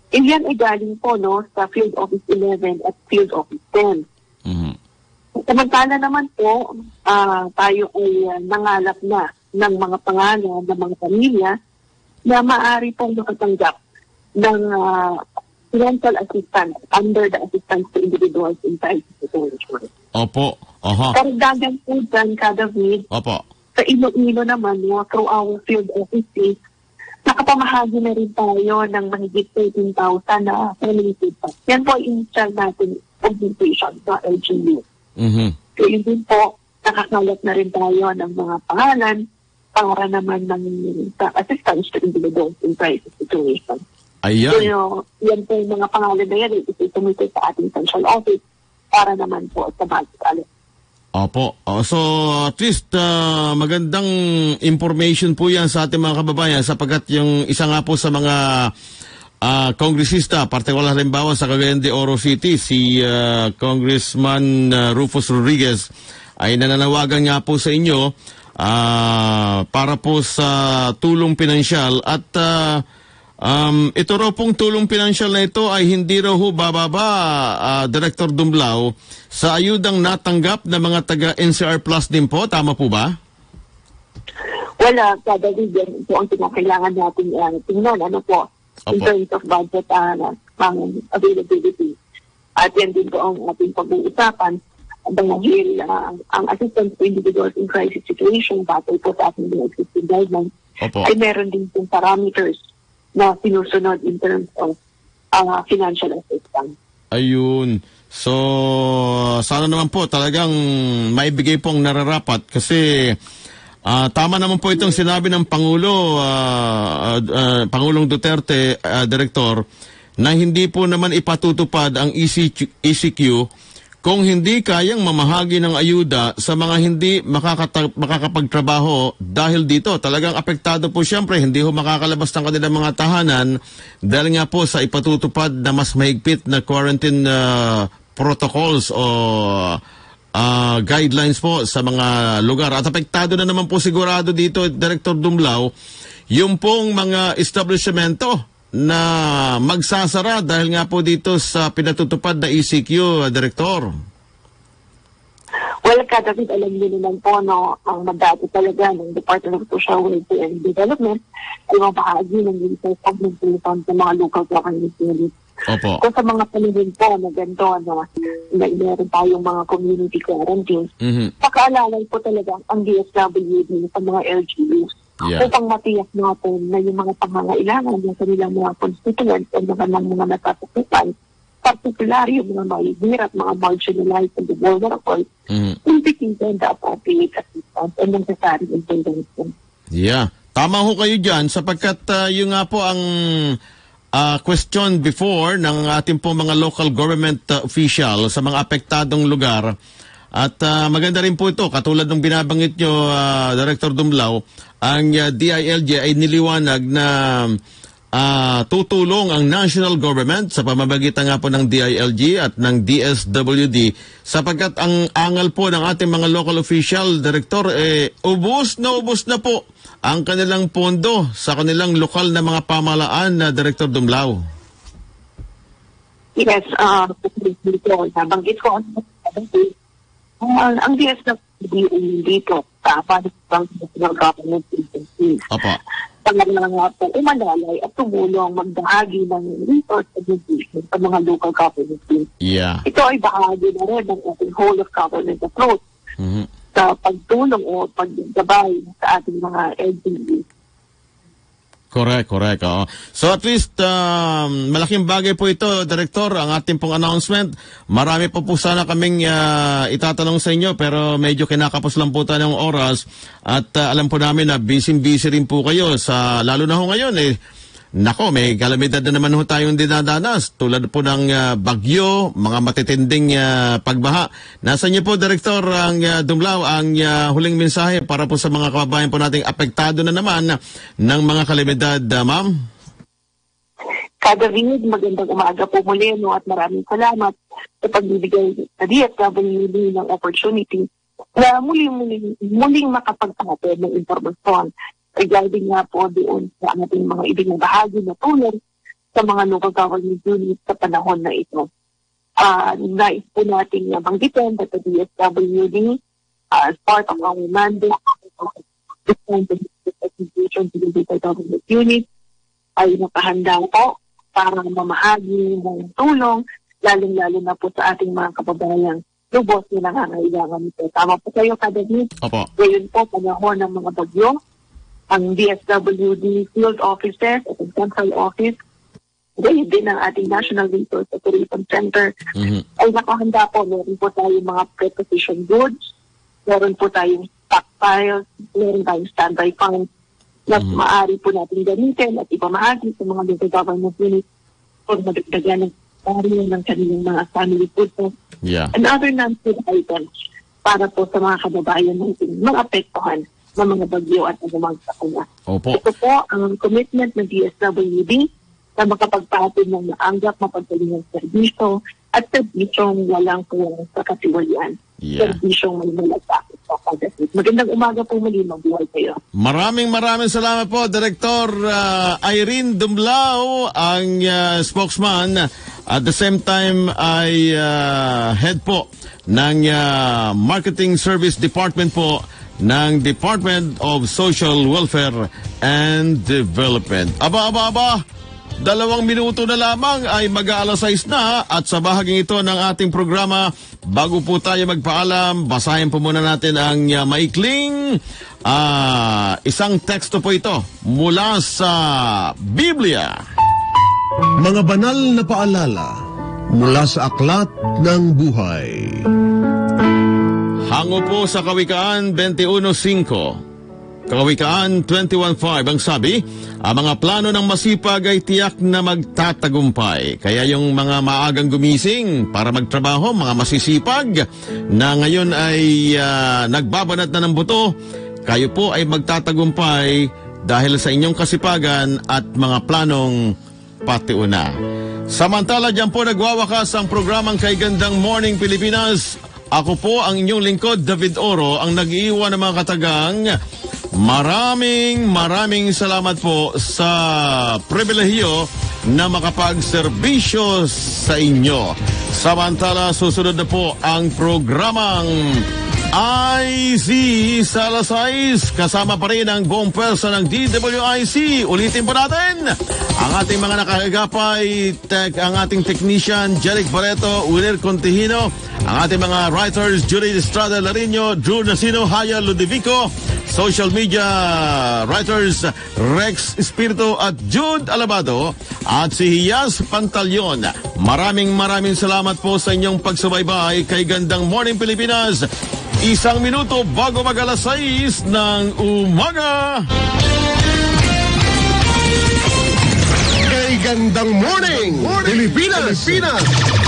Yan ay galing po sa Field Office 11 at Field Office 10. Samantala naman po, tayo ay nangalap na ng mga pangalan ng mga pamilya na maaari pong makatanggap ng financial assistance under the Assistance to Individuals in Crisis Situation. Opo. Aha. Karagdagan po dyan, David. Opo. Sa Iloilo naman, through our field offices, nakapamahagi na rin tayo ng mahigit 13,000 na family food packs. Yan po ay initial natin organization sa LGU. Kaya din po, nakakalat na rin tayo ng mga pangalan para naman ng assistance to individuals in crisis situation. Ayan. So, yan po yung mga pangalan na yan, itumitin sa ating central office para naman po sa budget alert. Opo. So, at least magandang information po yan sa ating mga kababayan sapagkat yung isa nga po sa mga kongresista, partikular halimbawa sa Cagayan de Oro City, si Congressman Rufus Rodriguez ay nananawagan nga po sa inyo para po sa tulong pinansyal at ito raw pong tulong pinansyal na ito ay hindi raw ho bababa, Director Dumlao, sa ayudang natanggap na mga taga-NCR Plus din po. Tama po ba? Wala, David, yan po ang kinakailangan natin tingnan, in terms of budget availability. At yan din po ang ating pag-uusapan dahil ang assistance to individuals in crisis situation, batay po sa ating existing guidelines, ay meron din pong parameters na sinusunod in terms of financial assistance. Ayun. So, sana naman po talagang maibigay pong nararapat kasi tama naman po itong sinabi ng Pangulo, Pangulong Duterte, Director, na hindi po naman ipatutupad ang ECQ kung hindi kayang mamahagi ng ayuda sa mga hindi makakapagtrabaho dahil dito. Talagang apektado po siyempre, hindi ho makakalabas ng kanilang mga tahanan dahil nga po sa ipatutupad na mas mahigpit na quarantine protocols o guidelines po sa mga lugar. At apektado na naman po sigurado dito, Director Dumlao, yung pong mga establishmento na magsasara dahil nga po dito sa pinatutupad na ECQ, Director. Well, David, alam niyo naman po, ang mandate talaga ng Department of Social Welfare and Development ay mabahagi ng resource augmentation sa mga local government units. Opo. Kung sa mga panahon po na ganito, na meron tayong mga community quarantines, pakaalalay po talaga ang DSWD sa mga LGUs. Upang matiyak natin na yung mga pangangailangan ng kanilang mga constituents o mga natatakupan, particularly yung mga mahihirap, mga marginalized and vulnerable, indicating the appropriate assistance and necessary intervention. Yeah. Tama ho kayo dyan sapagkat yung nga po ang question before ng ating po mga local government official sa mga apektadong lugar. At maganda rin po ito, katulad ng binabanggit nyo, Director Dumlao, ang DILG ay niliwanag na tutulong ang national government sa pamamagitan nga po ng DILG at ng DSWD sapagkat ang angal po ng ating mga local official, Director, ubos na po ang kanilang pondo sa kanilang lokal na mga pamahalaan na Director Dumlao. Yes, nabanggit ko ang DSWD dito para sa national government agencies. Talagang po umalalay at tumulong magbahagi ng resource education sa mga local government teams. Yeah. Ito ay bahagi na rin ng ating whole of government approach sa pagtulong o paggabay sa ating mga LGUs. Correct. So at least malaking bagay po ito, Director, ang ating pong announcement. Marami po sana kaming itatanong sa inyo pero medyo kinakapos lang po tayo ng oras at alam po namin na busy rin po kayo sa lalo na ho ngayon Nako, may kalamidad na naman ho tayong dinadanas tulad po ng bagyo, mga matitinding pagbaha. Nasa niyo po, Director, ang Dumlao, ang huling mensahe para po sa mga kababayan po nating apektado na naman ng mga kalamidad, ma'am? David, magandang umaga po muli at maraming salamat sa pagbibigay sa DSWD ng opportunity na muling makapagpatid ng informasyon regarding nga po doon sa ating mga ibinabahagi na tulong sa mga local government units sa panahon na ito. Nais po natin banggitin that the DSWD, as part of our mandate, execution to the local government units, ay nakahanda po para mamahagi ng tulong, lalong-lalo na po sa ating mga kababayang lubos na nangangailangan nito. Tama po kayo, Kadagit. Ngayon po, panahon ng mga bagyo, ang DSWD field offices at ang central office, ngayon din ang ating National Resource Operation Center, ay nakahanda po. Meron po tayong mga preposition goods, meron po tayong stockpiles, meron tayong standby funds na maaari po natin gamitin at ipamahagi sa mga local government units for madagdagan ng ng kanilang mga family food and other non-food items para po sa mga kababayan natin maapektuhan ng mga bagyo at anumang sakuna. Ito po ang commitment ng DSWD na makapagpatid ng maanggap, mapagdaling ng serbisyo at serbisyong walang kulang sa katiwalian. Serbisyong may malagakit po. Magandang umaga po muli, mabuhay kayo. Maraming salamat po, Director Irene Dumlao, ang spokesman. At the same time ay head po ng Marketing Service Department po ng Department of Social Welfare and Development. Aba, 2 minuto na lamang ay mag-aalas 6 na at sa bahaging ito ng ating programa, bago po tayo magpaalam, basahin po muna natin ang maikling isang teksto po ito mula sa Biblia. Mga banal na paalala mula sa Aklat ng Buhay. Hango po sa Kawikaan 21:5. Kawikaan 21:5 ang sabi, ang mga plano ng masipag ay tiyak na magtatagumpay. Kaya yung mga maagang gumising para magtrabaho, mga masisipag na ngayon ay nagbabanat na ng buto, kayo po ay magtatagumpay dahil sa inyong kasipagan at mga planong patiuna. Samantala, dyan po nagwawakas ang programang Kay Gandang Morning Pilipinas. Ako po ang inyong lingkod, David Oro, ang nag-iwan ng mga katagang. Maraming salamat po sa pribilehiyo na makapagserbisyo sa inyo. Samantala, susunod na po ang programang IC sa alas 6. Kasama pa rin ang buong pwersa ng DWIC. Ulitin po natin ang ating mga nakakagapay, ang ating technician, Jeric Barreto, Winner Contihino, ang ating mga writers, Judy Estrada Larino, Drew Nasino, Haya Ludovico, social media writers, Rex Espiritu at Jude Alabado, at si Hiyas Pantalyon. Maraming salamat po sa inyong pagsubaybay kay Gandang Morning Pilipinas. 1 minuto bago mag-alas 6 ng umaga. Kay Gandang Morning Pilipinas.